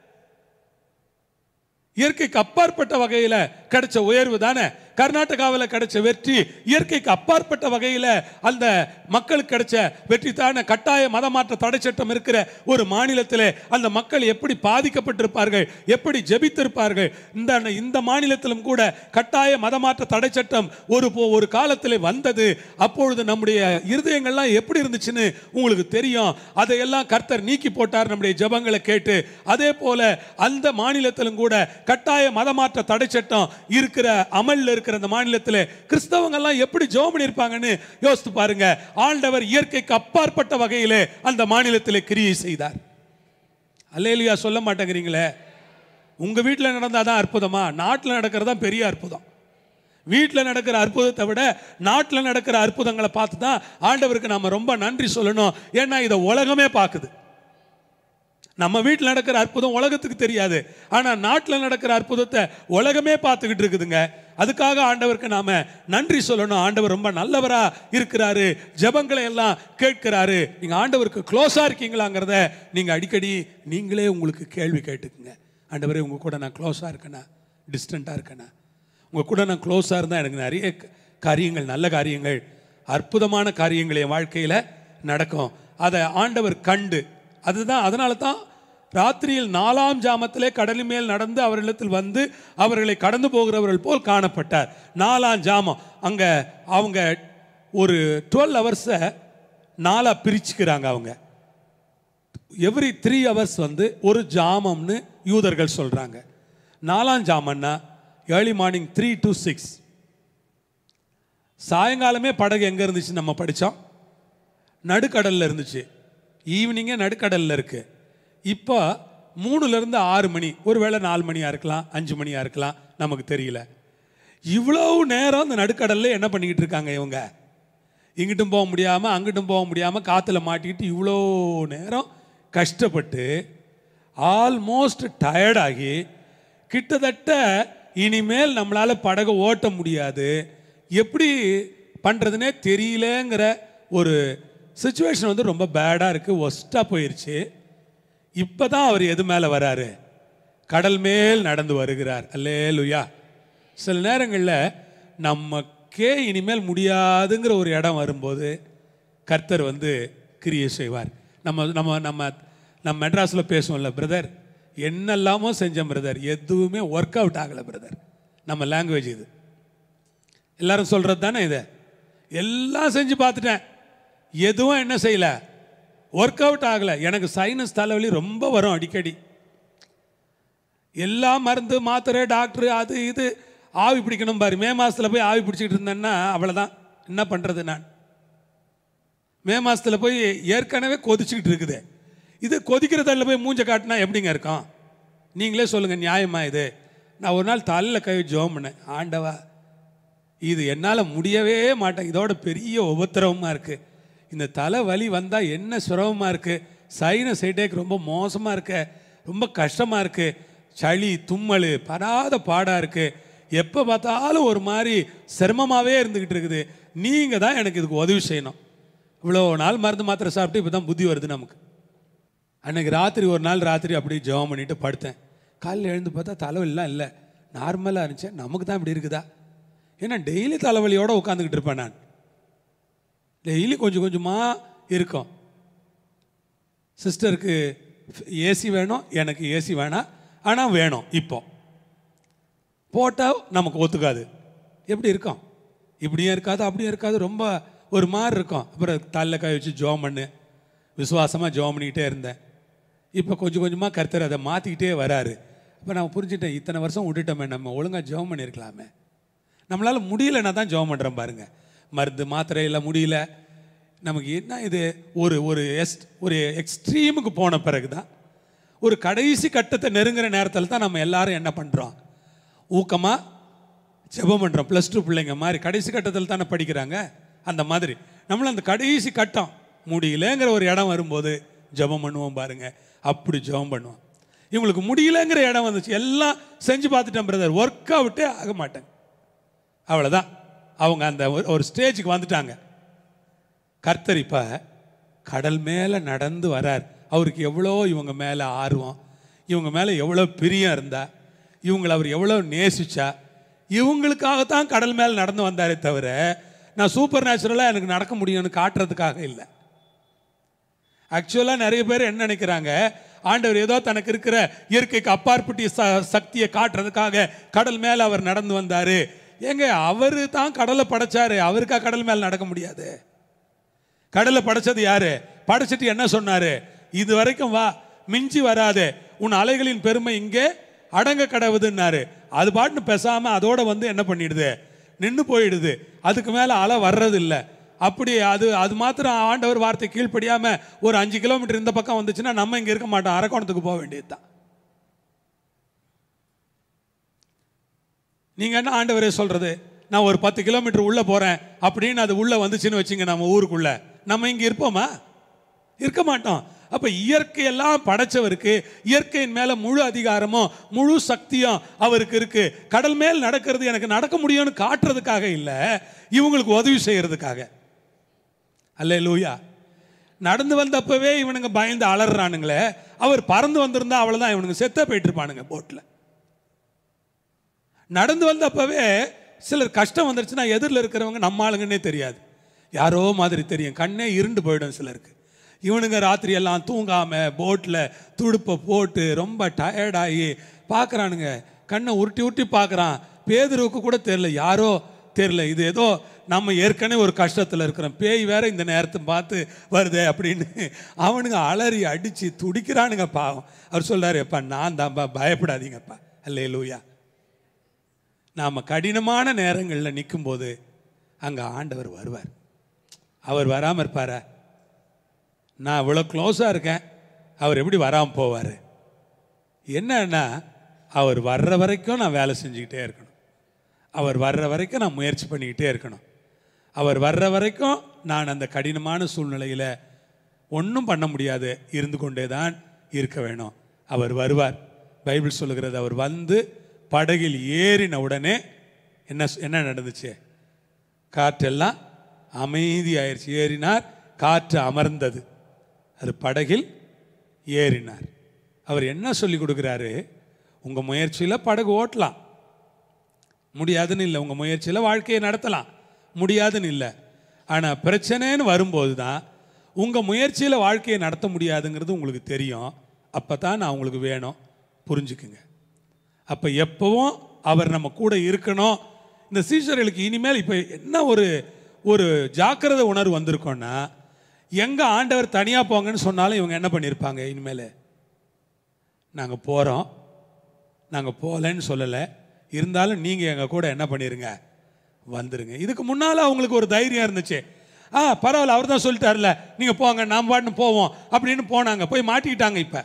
இயற்கைக்கு அப்பாற்பட்ட வகையில் கிடைச்ச உயர்வு தானே. கர்நாடகாவில் கிடைச்ச வெற்றி இயற்கைக்கு அப்பாற்பட்ட வகையில் அந்த மக்களுக்கு கிடைச்ச வெற்றி தானே. கட்டாய மதமாற்ற தடை சட்டம் இருக்கிற ஒரு மாநிலத்தில் அந்த மக்கள் எப்படி பாதிக்கப்பட்டிருப்பார்கள், எப்படி ஜெபித்திருப்பார்கள். இந்த இந்த மாநிலத்திலும் கூட கட்டாய மதமாற்ற தடை சட்டம் ஒரு ஒரு காலத்தில் வந்தது. அப்பொழுது நம்முடைய இருதயங்கள்லாம் எப்படி இருந்துச்சுன்னு உங்களுக்கு தெரியும். அதையெல்லாம் கர்த்தர் நீக்கி போட்டார் நம்முடைய ஜெபங்களை கேட்டு. அதே போல அந்த மாநிலத்திலும் கூட கட்டாய மதமாற்ற தடை சட்டம் இருக்கிற அமல்ல இருக்கிற அந்த மாநிலத்தில் கிறிஸ்தவங்க எல்லாம் எப்படி ஜெபம் பண்ணிருப்பாங்கன்னு யோசித்து பாருங்க. ஆண்டவர் இயற்கைக்கு அப்பாற்பட்ட வகையிலே அந்த மாநிலத்தில் கிரியை செய்தார். அல்லேலூயா சொல்ல மாட்டேங்கிறீங்களே. உங்க வீட்டில் நடந்தாதான் அற்புதமா? நாட்டில் நடக்கிறதா பெரிய அற்புதம். வீட்டில் நடக்கிற அற்புதத்தை விட நாட்டில் நடக்கிற அற்புதங்களை பார்த்து தான் ஆண்டவருக்கு நாம ரொம்ப நன்றி சொல்லணும். ஏன்னா இதை உலகமே பார்க்குது. நம்ம வீட்டில் நடக்கிற அற்புதம் உலகத்துக்கு தெரியாது, ஆனால் நாட்டில் நடக்கிற அற்புதத்தை உலகமே பார்த்துக்கிட்டு இருக்குதுங்க. அதுக்காக ஆண்டவருக்கு நாம நன்றி சொல்லணும். ஆண்டவர் ரொம்ப நல்லவரா இருக்கிறாரு, ஜெபங்களை எல்லாம் கேட்கிறாரு. நீங்க ஆண்டவருக்கு க்ளோஸா இருக்கீங்களாங்கிறத நீங்க அடிக்கடி நீங்களே உங்களுக்கு கேள்வி கேட்டுக்குங்க. ஆண்டவரே, உங்க கூட நான் க்ளோஸா இருக்கேனா, டிஸ்டண்டா இருக்கேனா? உங்க கூட நான் க்ளோஸா இருந்தா எனக்கு நிறைய காரியங்கள், நல்ல காரியங்கள், அற்புதமான காரியங்கள் என் வாழ்க்கையில நடக்கும். அதை ஆண்டவர் கண்டு, அதுதான் அதனால தான் ராத்திரியில் நாலாம் ஜாமத்திலே கடலின் மேல் நடந்து அவர்களிடத்தில் வந்து அவர்களை கடந்து போகிறவர்கள் போல் காணப்பட்டார். நாலாம் ஜாமம் அங்கே அவங்க ஒரு டுவெல் ஹவர்ஸை நாலாக பிரிச்சுக்கிறாங்க. அவங்க எவ்ரி த்ரீ ஹவர்ஸ் வந்து ஒரு ஜாமம்னு யூதர்கள் சொல்கிறாங்க. நாலாம் ஜாமன்னா early morning three to six. சாயங்காலமே படகு எங்கே இருந்துச்சு நம்ம படித்தோம்? நடுக்கடலில் இருந்துச்சு. ஈவினிங்கே நடுக்கடலில் இருக்குது. இப்போ மூணுலேருந்து ஆறு மணி, ஒருவேளை நாலு மணியாக இருக்கலாம், அஞ்சு மணியாக இருக்கலாம், நமக்கு தெரியல. இவ்வளவு நேரம் அந்த நடுக்கடலில் என்ன பண்ணிக்கிட்டு இருக்காங்க இவங்க? இங்கிட்டும் போக முடியாமல் அங்கிட்டும் போக முடியாமல் காற்றுல மாட்டிக்கிட்டு இவ்வளோ நேரம் கஷ்டப்பட்டு ஆல்மோஸ்ட் டயர்டாகி கிட்டத்தட்ட இனிமேல் நம்மளால் படகு ஓட்ட முடியாது, எப்படி பண்ணுறதுனே தெரியலங்கிற ஒரு சிச்சுவேஷன் வந்து ரொம்ப பேடாக இருக்குது, ஒஸ்ட்டாக போயிடுச்சு. இப்போ தான் அவர் எது மேலே வராரு? கடல் மேல் நடந்து வருகிறார். அல்லேலூயா. சில நேரங்களில் நமக்கே இனிமேல் முடியாதுங்கிற ஒரு இடம் வரும்போது கர்த்தர் வந்து கிரியை செய்வார். நம்ம நம்ம நம்ம நம்ம மெட்ராஸில் பேசுவோம்ல, பிரதர் என்னெல்லாமோ செஞ்சோம் பிரதர், எதுவுமே ஒர்க் அவுட் ஆகலை பிரதர். நம்ம லாங்குவேஜ் இது, எல்லாரும் சொல்கிறது தானே. இதை எல்லாம் செஞ்சு பார்த்துட்டேன், எதுவும் என்ன செய்யல, ஒர்க் அவுட் ஆகலை. எனக்கு சைனஸ் தலைவலி ரொம்ப வரும் அடிக்கடி. எல்லா மருந்து மாத்திரை டாக்டரு அது இது, ஆவி பிடிக்கணும் பாரு. மே மாதத்தில் போய் ஆவி பிடிச்சிக்கிட்டு இருந்தேன்னா அவ்வளோதான். என்ன பண்ணுறது? நான் மே மாதத்தில் போய் ஏற்கனவே கொதிச்சுக்கிட்டு இருக்குது, இது கொதிக்கிற தண்ணியில் போய் மூஞ்ச காட்டினா எப்படிங்க இருக்கும்? நீங்களே சொல்லுங்கள், நியாயமா இது? நான் ஒரு நாள் தலையில் கை ஜோம் பண்ணேன், ஆண்டவா இது என்னால் முடியவே மாட்டேன், இதோட பெரிய உபத்திரவமாக இருக்குது, இந்த தலை வலி வந்தால் என்ன சிரமமாக இருக்குது, சைனஸ் ஹெட்டேக் ரொம்ப மோசமாக இருக்க, ரொம்ப கஷ்டமாக இருக்குது, சளி தும்மல் படாத பாடாக இருக்குது, எப்போ பார்த்தாலும் ஒரு மாதிரி சிரமமாகவே இருந்துக்கிட்டு இருக்குது. நீங்கள் தான் எனக்கு இதுக்கு உதவி செய்யணும். இவ்வளோ நாள் மருந்து மாத்திரை சாப்பிட்டு இப்போ தான் புத்தி வருது நமக்கு. அன்றைக்கி ராத்திரி ஒரு நாள் ராத்திரி அப்படி ஜெபம் பண்ணிவிட்டு படுத்தேன். காலையில் எழுந்து பார்த்தா தலைவலிலாம் இல்லை, நார்மலாக இருந்துச்சு. நமக்கு தான் இப்படி இருக்குதா? ஏன்னா டெய்லி தலைவலியோடு உட்காந்துக்கிட்டு இருப்பேன் நான். டெய்லி கொஞ்சம் கொஞ்சமாக இருக்கும். சிஸ்டருக்கு ஏசி வேணும், எனக்கு ஏசி வேணாம், ஆனால் வேணும். இப்போ போட்டால் நமக்கு ஒத்துக்காது. எப்படி இருக்கும்? இப்படியும் இருக்காது அப்படியும் இருக்காது, ரொம்ப ஒரு மாதிரி இருக்கும். அப்புறம் தள்ள கை வச்சு ஜோம் பண்ணு, விசுவாசமாக ஜோம் பண்ணிக்கிட்டே இருந்தேன். இப்போ கொஞ்சம் கொஞ்சமாக கர்த்தர் அதை மாற்றிக்கிட்டே வராரு. இப்போ நான் புரிஞ்சுட்டேன், இத்தனை வருஷம் விட்டுட்டோமே, நம்ம ஒழுங்காக ஜோம் பண்ணியிருக்கலாமே. நம்மளால் முடியலன்னா தான் ஜோம் பண்ணுறோம் பாருங்கள். மருந்து மாத்திரையில் முடியல, நமக்கு என்ன இது ஒரு ஒரு எஸ்ட் ஒரு எக்ஸ்ட்ரீமுக்கு போன பிறகு தான், ஒரு கடைசி கட்டத்தை நெருங்குற நேரத்தில் தான் நம்ம எல்லாரும் என்ன பண்ணுறோம், ஊக்கமாக ஜெபம் பண்ணுறோம். ப்ளஸ் டூ பிள்ளைங்க மாதிரி கடைசி கட்டத்தில் தானே படிக்கிறாங்க. அந்த மாதிரி நம்மளும் அந்த கடைசி கட்டம் முடியலங்கிற ஒரு இடம் வரும்போது ஜெபம் பண்ணுவோம் பாருங்கள். அப்படி ஜெபம் பண்ணுவோம். இவங்களுக்கு முடியலங்கிற இடம் வந்துச்சு, எல்லாம் செஞ்சு பார்த்துட்டேன் பிரதர், ஒர்க் அவுட்டே ஆக மாட்டேங்க. அவ்வளோதான், அவங்க அந்த ஒரு ஸ்டேஜுக்கு வந்துட்டாங்க. கர்த்தர் இப்போ கடல் மேலே நடந்து வரார். அவருக்கு எவ்வளோ இவங்க மேலே ஆர்வம், இவங்க மேலே எவ்வளோ பிரியம் இருந்தா, இவங்களை அவர் எவ்வளோ நேசிச்சா, இவங்களுக்காகத்தான் கடல் மேலே நடந்து வந்தாரே தவிர நான் சூப்பர் நேச்சுரலாக எனக்கு நடக்க முடியும்னு காட்டுறதுக்காக இல்லை. ஆக்சுவலாக நிறைய பேர் என்ன நினைக்கிறாங்க, ஆண்டவர் ஏதோ தனக்கு இருக்கிற இயற்கைக்கு அப்பாற்பட்டி ச சக்தியை காட்டுறதுக்காக கடல் மேலே அவர் நடந்து வந்தார். ஏங்க, அவர் தான் கடலை படைச்சாரு, அவருக்கா கடல் மேலே நடக்க முடியாது? கடலை படைச்சது யாரு? படைச்சிட்டு என்ன சொன்னாரு, இது வரைக்கும் வா, மிஞ்சி வராதே, உன் அலைகளின் பெருமை இங்கே அடங்க கடவுதுன்னாரு. அது பாட்டுன்னு பேசாமல் அதோட வந்து என்ன பண்ணிடுது, நின்று போயிடுது. அதுக்கு மேலே அலை வர்றது இல்லை. அப்படி அது அது மாத்திரம் ஆண்டவர் வார்த்தை கீழ்ப்படியாமல் ஒரு அஞ்சு கிலோமீட்டர் இந்த பக்கம் வந்துச்சுன்னா நம்ம இங்கே இருக்க மாட்டோம், அரக்கோணத்துக்கு போக வேண்டியது தான். நீங்கள் என்ன ஆண்டவரே சொல்கிறது, நான் ஒரு பத்து கிலோமீட்டர் உள்ளே போகிறேன் அப்படின்னு அது உள்ளே வந்துச்சுன்னு வச்சுங்க, நம்ம ஊருக்குள்ளே நம்ம இங்கே இருப்போமா? இருக்க மாட்டோம். அப்போ இயற்கையெல்லாம் படைச்சவருக்கு இயற்கையின் மேலே முழு அதிகாரமும் முழு சக்தியும் அவருக்கு இருக்கு. கடல் மேல் நடக்கிறது எனக்கு நடக்க முடியும்னு காட்டுறதுக்காக இல்லை, இவங்களுக்கு உதவி செய்யறதுக்காக. அல்லேலூயா. நடந்து வந்தப்பவே இவனுங்க பயந்து அலறானுங்களே, அவர் பறந்து வந்திருந்தா அவ்வளோதான், இவனுங்க செத்த போயிட்டு இருப்பானுங்க போட்டில். நடந்து வந்தப்பவே சிலர் கஷ்டம் வந்துருச்சுன்னா எதிரில் இருக்கிறவங்க நம்ம ஆளுங்கன்னே தெரியாது, யாரோ மாதிரி தெரியும், கண்ணே இருண்டு போயிடும் சிலருக்கு. இவனுங்க ராத்திரி எல்லாம் தூங்காமல் போட்டில் துடுப்பை போட்டு ரொம்ப டயர்டாகி பார்க்குறானுங்க, கண்ணை உருட்டி உருட்டி பார்க்குறான். பேதுருவுக்கு கூட தெரில, யாரோ தெரில, இது ஏதோ நம்ம ஏற்கனவே ஒரு கஷ்டத்தில் இருக்கிறோம், பேய் வேற இந்த நேரத்தை பார்த்து வருதே அப்படின்னு அவனுங்க அலறி அடித்து துடிக்கிறானுங்க பாவம். அவர் சொல்கிறாரு, எப்பா நான் தான்ப்பா, பயப்படாதீங்கப்பா. அல்லேலூயா. நாம் கடினமான நேரங்களில் நிற்கும்போது அங்கே ஆண்டவர் வருவார். அவர் வராமல் இருப்பாரா? நான் இவ்வளோ க்ளோஸாக இருக்கேன், அவர் எப்படி வராமல் போவார்? என்னன்னா, அவர் வர்ற வரைக்கும் நான் வேலை செஞ்சுக்கிட்டே இருக்கணும், அவர் வர்ற வரைக்கும் நான் முயற்சி பண்ணிக்கிட்டே இருக்கணும், அவர் வர்ற வரைக்கும் நான் அந்த கடினமான சூழ்நிலையில் ஒன்றும் பண்ண முடியாது, இருந்து கொண்டே தான் இருக்க வேணும். அவர் வருவார். பைபிள் சொல்லுகிறது, அவர் வந்து படகில் ஏறின உடனே என்ன என்ன நடந்துச்சு? காற்றெல்லாம் அமைதியாயிருச்சு. ஏறினார், காற்று அமர்ந்தது, அது படகில் ஏறினார். அவர் என்ன சொல்லி கொடுக்குறாரு? உங்கள் முயற்சியில் படகு ஓட்டலாம், முடியாதுன்னு இல்லை. உங்கள் முயற்சியில் வாழ்க்கையை நடத்தலாம், முடியாதுன்னு இல்லை. ஆனால் பிரச்சனைன்னு வரும்போது தான் உங்கள் முயற்சியில் வாழ்க்கையை நடத்த முடியாதுங்கிறது உங்களுக்கு தெரியும். அப்போ தான் நான் உங்களுக்கு வேணும், புரிஞ்சுக்குங்க. அப்போ எப்பவும் அவர் நம்ம கூட இருக்கணும். இந்த சீஷர்களுக்கு இனிமேல் இப்போ என்ன ஒரு ஒரு ஜாக்கிரதை உணர்வு வந்திருக்கோன்னா, எங்கே ஆண்டவர் தனியாக போங்கன்னு சொன்னாலும் இவங்க என்ன பண்ணியிருப்பாங்க, இனிமேல் நாங்கள் போகிறோம், நாங்கள் போகலன்னு சொல்லலை, இருந்தாலும் நீங்கள் எங்கள் கூட என்ன பண்ணிடுங்க, வந்துடுங்க. இதுக்கு முன்னால் அவங்களுக்கு ஒரு தைரியம் இருந்துச்சு. ஆ பரவாயில்ல, அவர் தான் சொல்லிட்டார்ல, நீங்கள் போங்க, நாம் பாட்டுன்னு போவோம் அப்படின்னு போனாங்க, போய் மாட்டிக்கிட்டாங்க. இப்போ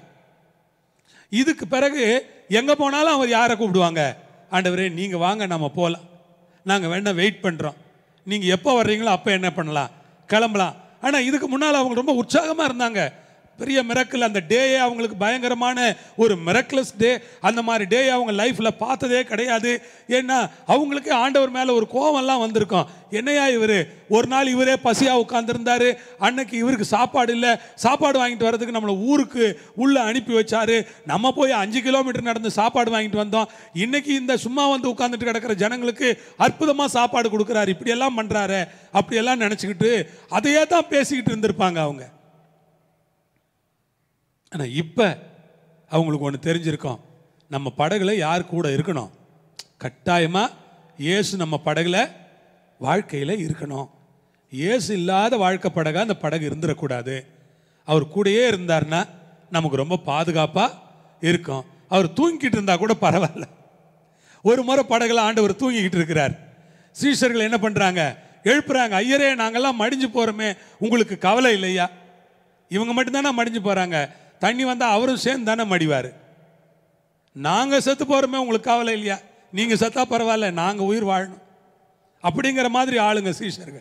இதுக்கு பிறகு எங்கே போனாலும் அவர் யாரை கூப்பிடுவாங்க? ஆண்டவரே நீங்கள் வாங்க, நம்ம போகலாம், நாங்கள் வேணா வெயிட் பண்ணுறோம், நீங்கள் எப்போ வர்றீங்களோ அப்போ என்ன பண்ணலாம், கிளம்பலாம். ஆனால் இதுக்கு முன்னால் அவங்க ரொம்ப உற்சாகமாக இருந்தாங்க. பெரிய மிரக்கல், அந்த டேயே அவங்களுக்கு பயங்கரமான ஒரு மிரக்லஸ் டே. அந்த மாதிரி டே அவங்க லைஃப்பில் பார்த்ததே கிடையாது. ஏன்னா அவங்களுக்கு ஆண்டவர் மேலே ஒரு கோவம்லாம் வந்திருக்கும். என்னையா இவர், ஒரு நாள் இவரே பசியாக உட்காந்துருந்தார், அன்னைக்கு இவருக்கு சாப்பாடு இல்லை, சாப்பாடு வாங்கிட்டு வர்றதுக்கு நம்மளை ஊருக்கு உள்ளே அனுப்பி வச்சார், நம்ம போய் அஞ்சு கிலோமீட்டர் நடந்து சாப்பாடு வாங்கிட்டு வந்தோம், இன்னைக்கு இந்த சும்மா வந்து உட்காந்துட்டு கிடக்கிற ஜனங்களுக்கு அற்புதமாக சாப்பாடு கொடுக்குறாரு, இப்படியெல்லாம் பண்ணுறாரு அப்படியெல்லாம் நினச்சிக்கிட்டு அதையே தான் பேசிக்கிட்டு இருந்திருப்பாங்க அவங்க. ஆனால் இப்போ அவங்களுக்கு ஒன்று தெரிஞ்சிருக்கோம், நம்ம படகுல யார் கூட இருக்கணும்? கட்டாயமாக இயேசு நம்ம படகுல வாழ்க்கையில் இருக்கணும். இயேசு இல்லாத வாழ்க்கை படகா அந்த படகு இருந்துடக்கூடாது. அவர் கூடயே இருந்தார்னா நமக்கு ரொம்ப பாதுகாப்பாக இருக்கும். அவர் தூங்கிக்கிட்டு இருந்தால் கூட பரவாயில்ல. ஒரு முறை படகுல ஆண்டவர் தூங்கிக்கிட்டு இருக்கிறார். சீஷர்கள் என்ன பண்ணுறாங்க, எழுப்புறாங்க, ஐயரே நாங்கள்லாம் மடிஞ்சு போகிறோமே, உங்களுக்கு கவலை இல்லையா? இவங்க மட்டும்தானே மடிஞ்சு போகிறாங்க, தண்ணி வந்தால் அவரும் சேர்ந்து தானே மடிவார். நாங்கள் செத்து போகிறோமே, உங்களுக்கு கவலை இல்லையா? நீங்கள் செத்தா பரவாயில்ல, நாங்கள் உயிர் வாழணும் அப்படிங்கிற மாதிரி ஆளுங்க சீஷர்கள்.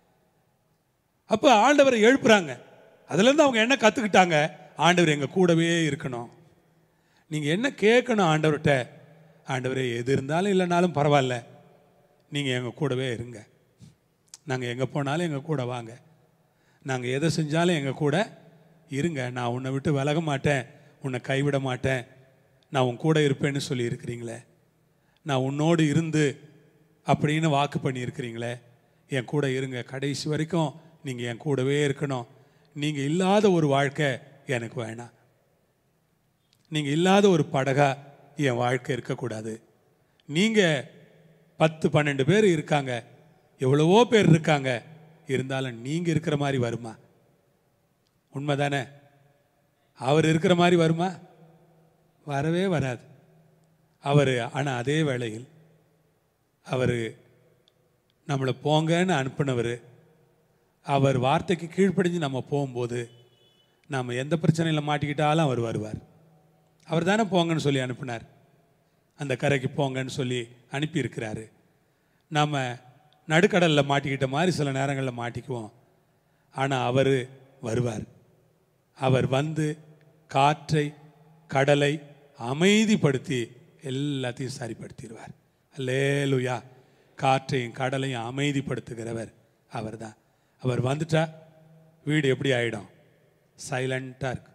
அப்போ ஆண்டவரை எழுப்புறாங்க. அதுலேருந்து அவங்க என்ன கற்றுக்கிட்டாங்க, ஆண்டவர் எங்கள் கூடவே இருக்கணும். நீங்கள் என்ன கேட்கணும் ஆண்டவர்கிட்ட, ஆண்டவரே எது இருந்தாலும் இல்லைனாலும் பரவாயில்ல, நீங்கள் எங்கள் கூடவே இருங்க, நாங்கள் எங்கே போனாலும் எங்கள் கூட வாங்க, நாங்கள் எதை செஞ்சாலும் எங்கள் கூட இருங்க, நான் உன்னை விட்டு விலக மாட்டேன், உன்னை கைவிட மாட்டேன், நான் உன் கூட இருப்பேன்னு சொல்லி இருக்கிறீங்களே, நான் உன்னோடு இருந்து அப்படின்னு வாக்கு பண்ணியிருக்கிறீங்களே, என் கூட இருங்க, கடைசி வரைக்கும் நீங்கள் என் கூடவே இருக்கணும். நீங்கள் இல்லாத ஒரு வாழ்க்கை எனக்கு வேணாம், நீங்கள் இல்லாத ஒரு படகா என் வாழ்க்கை இருக்கக்கூடாது. நீங்கள் பத்து பன்னெண்டு பேர் இருக்காங்க, எவ்வளவோ பேர் இருக்காங்க, இருந்தாலும் நீங்கள் இருக்கிற மாதிரி வருமா? உண்மை தானே? அவர் இருக்கிற மாதிரி வருமா? வரவே வராது. அவர் ஆனால் அதே வேளையில் அவர் நம்மளை போங்கன்னு அனுப்பினவர், அவர் வார்த்தைக்கு கீழ்ப்படிஞ்சு நம்ம போகும்போது நாம் எந்த பிரச்சனையில் மாட்டிக்கிட்டாலும் அவர் வருவார். அவர் தானே போங்கன்னு சொல்லி அனுப்பினார், அந்த கரைக்கு போங்கன்னு சொல்லி அனுப்பியிருக்கிறாரு. நாம் நடுக்கடலில் மாட்டிக்கிட்ட மாதிரி சில நேரங்களில் மாட்டிக்குவோம், ஆனால் அவர் வருவார். அவர் வந்து காற்றை கடலை அமைதிப்படுத்தி எல்லாத்தையும் சரிப்படுத்திடுவார். அல்லேலூயா. காற்றையும் கடலையும் அமைதிப்படுத்துகிறவர் அவர் தான். அவர் வந்துட்டா வீடு எப்படி ஆகிடும்? சைலண்ட்டாக இருக்கு.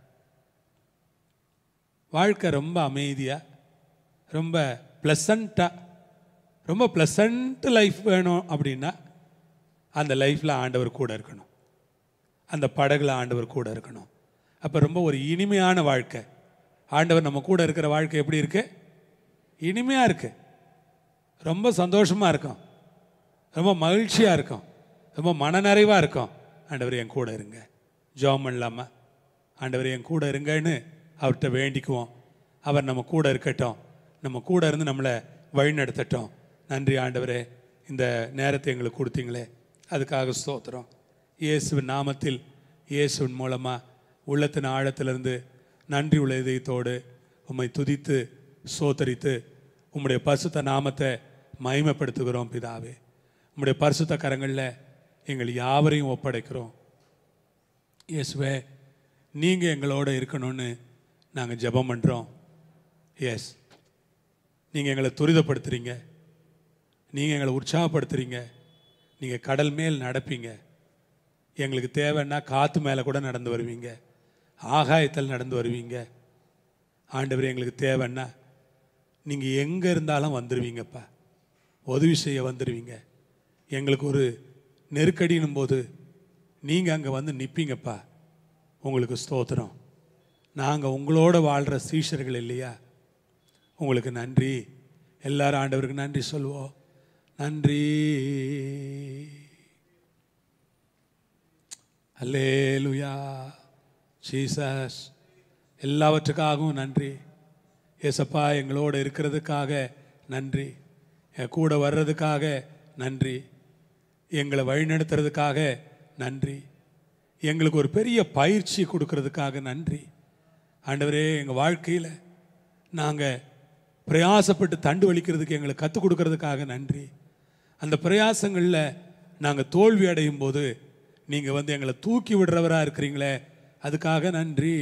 வாழ்க்கை ரொம்ப அமைதியாக, ரொம்ப ப்ளசண்ட்டாக, ரொம்ப ப்ளசண்ட் லைஃப் வேணும் அப்படின்னா அந்த லைஃப்பில் ஆண்டவர் கூட இருக்கணும், அந்த படகுல ஆண்டவர் கூட இருக்கணும். அப்போ ரொம்ப ஒரு இனிமையான வாழ்க்கை. ஆண்டவர் நம்ம கூட இருக்கிற வாழ்க்கை எப்படி இருக்கு? இனிமையாக இருக்கு, ரொம்ப சந்தோஷமாக இருக்கும், ரொம்ப மகிழ்ச்சியாக இருக்கும், ரொம்ப மனநிறைவாக இருக்கும். ஆண்டவர் என் கூட இருங்க, ஜெபம் பண்ணலாமா? ஆண்டவர் என் கூட இருங்கன்னு அவர்கிட்ட வேண்டிக்குவோம். அவர் நம்ம கூட இருக்கட்டும், நம்ம கூட இருந்து நம்மளை வழிநடத்தட்டும். நன்றி ஆண்டவரே, இந்த நேரத்தை எங்களுக்கு கொடுத்தீங்களே, அதுக்காக ஸ்தோத்திரம். இயேசுவின் நாமத்தில், இயேசுவின் மூலமாக உள்ளத்தின் ஆழத்திலிருந்து நன்றி உள்ள இதயத்தோடு உம்மை துதித்து சோத்தரித்து உம்முடைய பரிசுத்த நாமத்தை மகிமைப்படுத்துகிறோம் பிதாவே. உம்முடைய பரிசுத்த கரங்களில் எங்கள் யாவரையும் ஒப்படைக்கிறோம். இயேசுவே, நீங்கள் எங்களோட இருக்கணும்னு நாங்கள் ஜெபம் பண்ணுறோம். எஸ், நீங்கள் எங்களை துரிதப்படுத்துகிறீங்க, நீங்கள் எங்களை உற்சாகப்படுத்துகிறீங்க, நீங்கள் கடல் மேல் நடப்பீங்க. எங்களுக்கு தேவைன்னா காற்று மேலே கூட நடந்து வருவீங்க, ஆகாயத்தில் நடந்து வருவீங்க. ஆண்டவர், எங்களுக்கு தேவைன்னா நீங்கள் எங்கே இருந்தாலும் வந்துடுவீங்கப்பா, உதவி செய்ய வந்துடுவீங்க. எங்களுக்கு ஒரு நெருக்கடினும் போது நீங்கள் அங்கே வந்து நிற்பீங்கப்பா. உங்களுக்கு ஸ்தோத்திரம். நாங்கள் உங்களோட வாழ்கிற சீஷர்கள் இல்லையா? உங்களுக்கு நன்றி. எல்லாரும் ஆண்டவருக்கு நன்றி சொல்வோம். நன்றி. அல்லேலூயா. ஜீசஸ். எல்லாவற்றுக்காகவும் நன்றி ஏசப்பா. எங்களோடு இருக்கிறதுக்காக நன்றி, என் கூட வர்றதுக்காக நன்றி, எங்களை வழிநடத்துறதுக்காக நன்றி, எங்களுக்கு ஒரு பெரிய பயிற்சி கொடுக்கறதுக்காக நன்றி. ஆண்டவரே, எங்கள் வாழ்க்கையில் நாங்கள் பிரயாசப்பட்டு தண்டு வலிக்கிறதுக்கு எங்களை கற்றுக் கொடுக்கறதுக்காக நன்றி. அந்த பிரயாசங்களில் நாங்கள் தோல்வி அடையும் போது நீங்கள் வந்து எங்களை தூக்கி விடுறவராக இருக்கிறீங்களே, அதுக்காக நன்றி.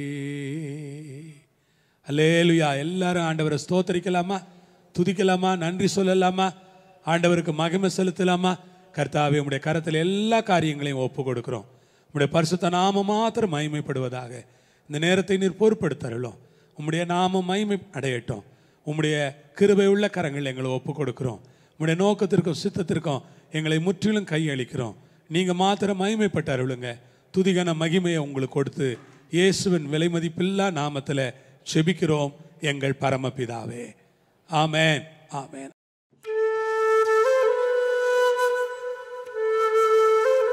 அல்லேலூயா. எல்லாரும் ஆண்டவரை ஸ்தோத்தரிக்கலாமா, துதிக்கலாமா, நன்றி சொல்லலாமா, ஆண்டவருக்கு மகிமை செலுத்தலாமா? கர்த்தாவே, உம்முடைய கரத்தில் எல்லா காரியங்களையும் ஒப்பு கொடுக்குறோம். உம்முடைய பரிசுத்த நாமம் மாத்திரம் மகிமைப்படுவதாக. இந்த நேரத்தை நீர் பொறுப்படுத்தருளும். உம்முடைய நாமம் மகிமை அடையட்டும். உம்முடைய கிருபை உள்ள கரங்கள் எங்களை ஒப்பு கொடுக்குறோம். உம்முடைய நோக்கத்திற்கும் சித்தத்திற்கும் எங்களை முற்றிலும் கையளிக்கிறோம். நீங்கள் மாத்திரம் மகிமைப்பட்டு அருளுங்க. துதிகன மகிமையை உங்களுக்கு கொடுத்து இயேசுவின் விலை மதிப்பில்லா நாமத்தில் செபிக்கிறோம் எங்கள் பரமபிதாவே. ஆமென், ஆமென்.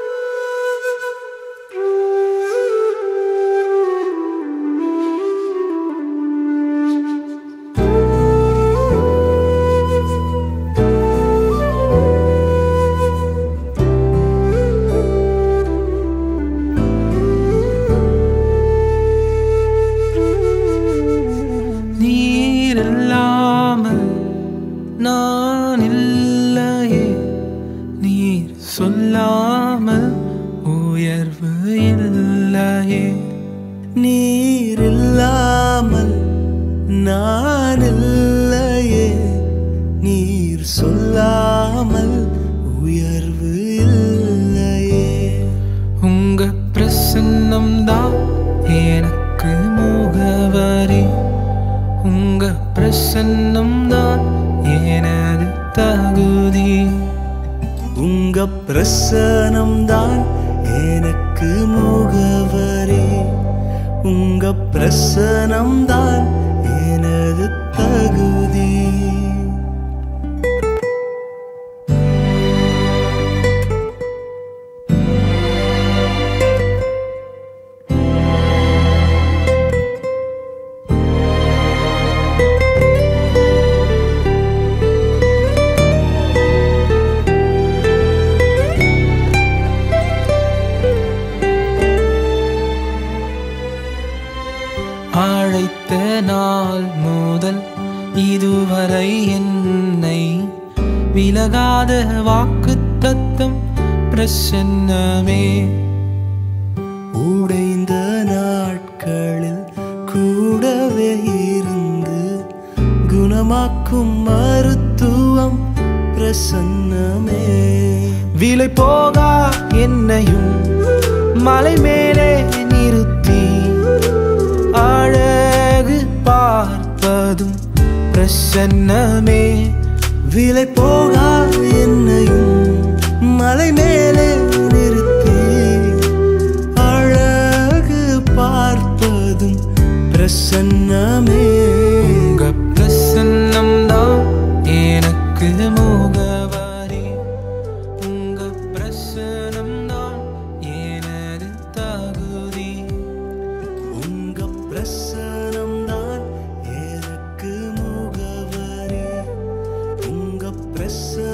இல்லாமல் நான் இல்லையே, நீர் சொல்லாமல் உயர்வு இல்லையே. நீர் இல்லாமல் நான் இல்லையே, நீர் சொல்லாமல் உயர்வு இல்லையே. உங்க பிரசன்னம் தான் எனக்கு முகவரி, உங்க பிரசன்னம் தான் எனது தகுதி. உங்க பிரசன்னம் தான் எனக்கு முகவரி, உங்க பிரசன்னம் தான் எனது தகுதி. அழைத்த நாள் முதல் இதுவரை என்னை விலகாத வாக்குத்தத்தம் பிரசன்னமே. உடைந்த நாட்களில் கூடவே இருந்து குணமாக்கும் மருத்துவம் பிரசன்னமே. விலை போகா என்னையும் மலை மேலே நிறுத்தி அழகு பார்ப்பதும் பிரசன்னமே. விலை போகா என்னையும் மலை மேலே நிறுத்தி அழகு பார்ப்பதும் பிரசன்னமே. உங்க பிரசன்னம் தான் எனக்கு முகவரி, உங்க பிரசன்னம் தான் எனது தகுதி. உங்க பிரசன்னம் தான் எனக்கு முகவரி, உங்க பிரசன்னம்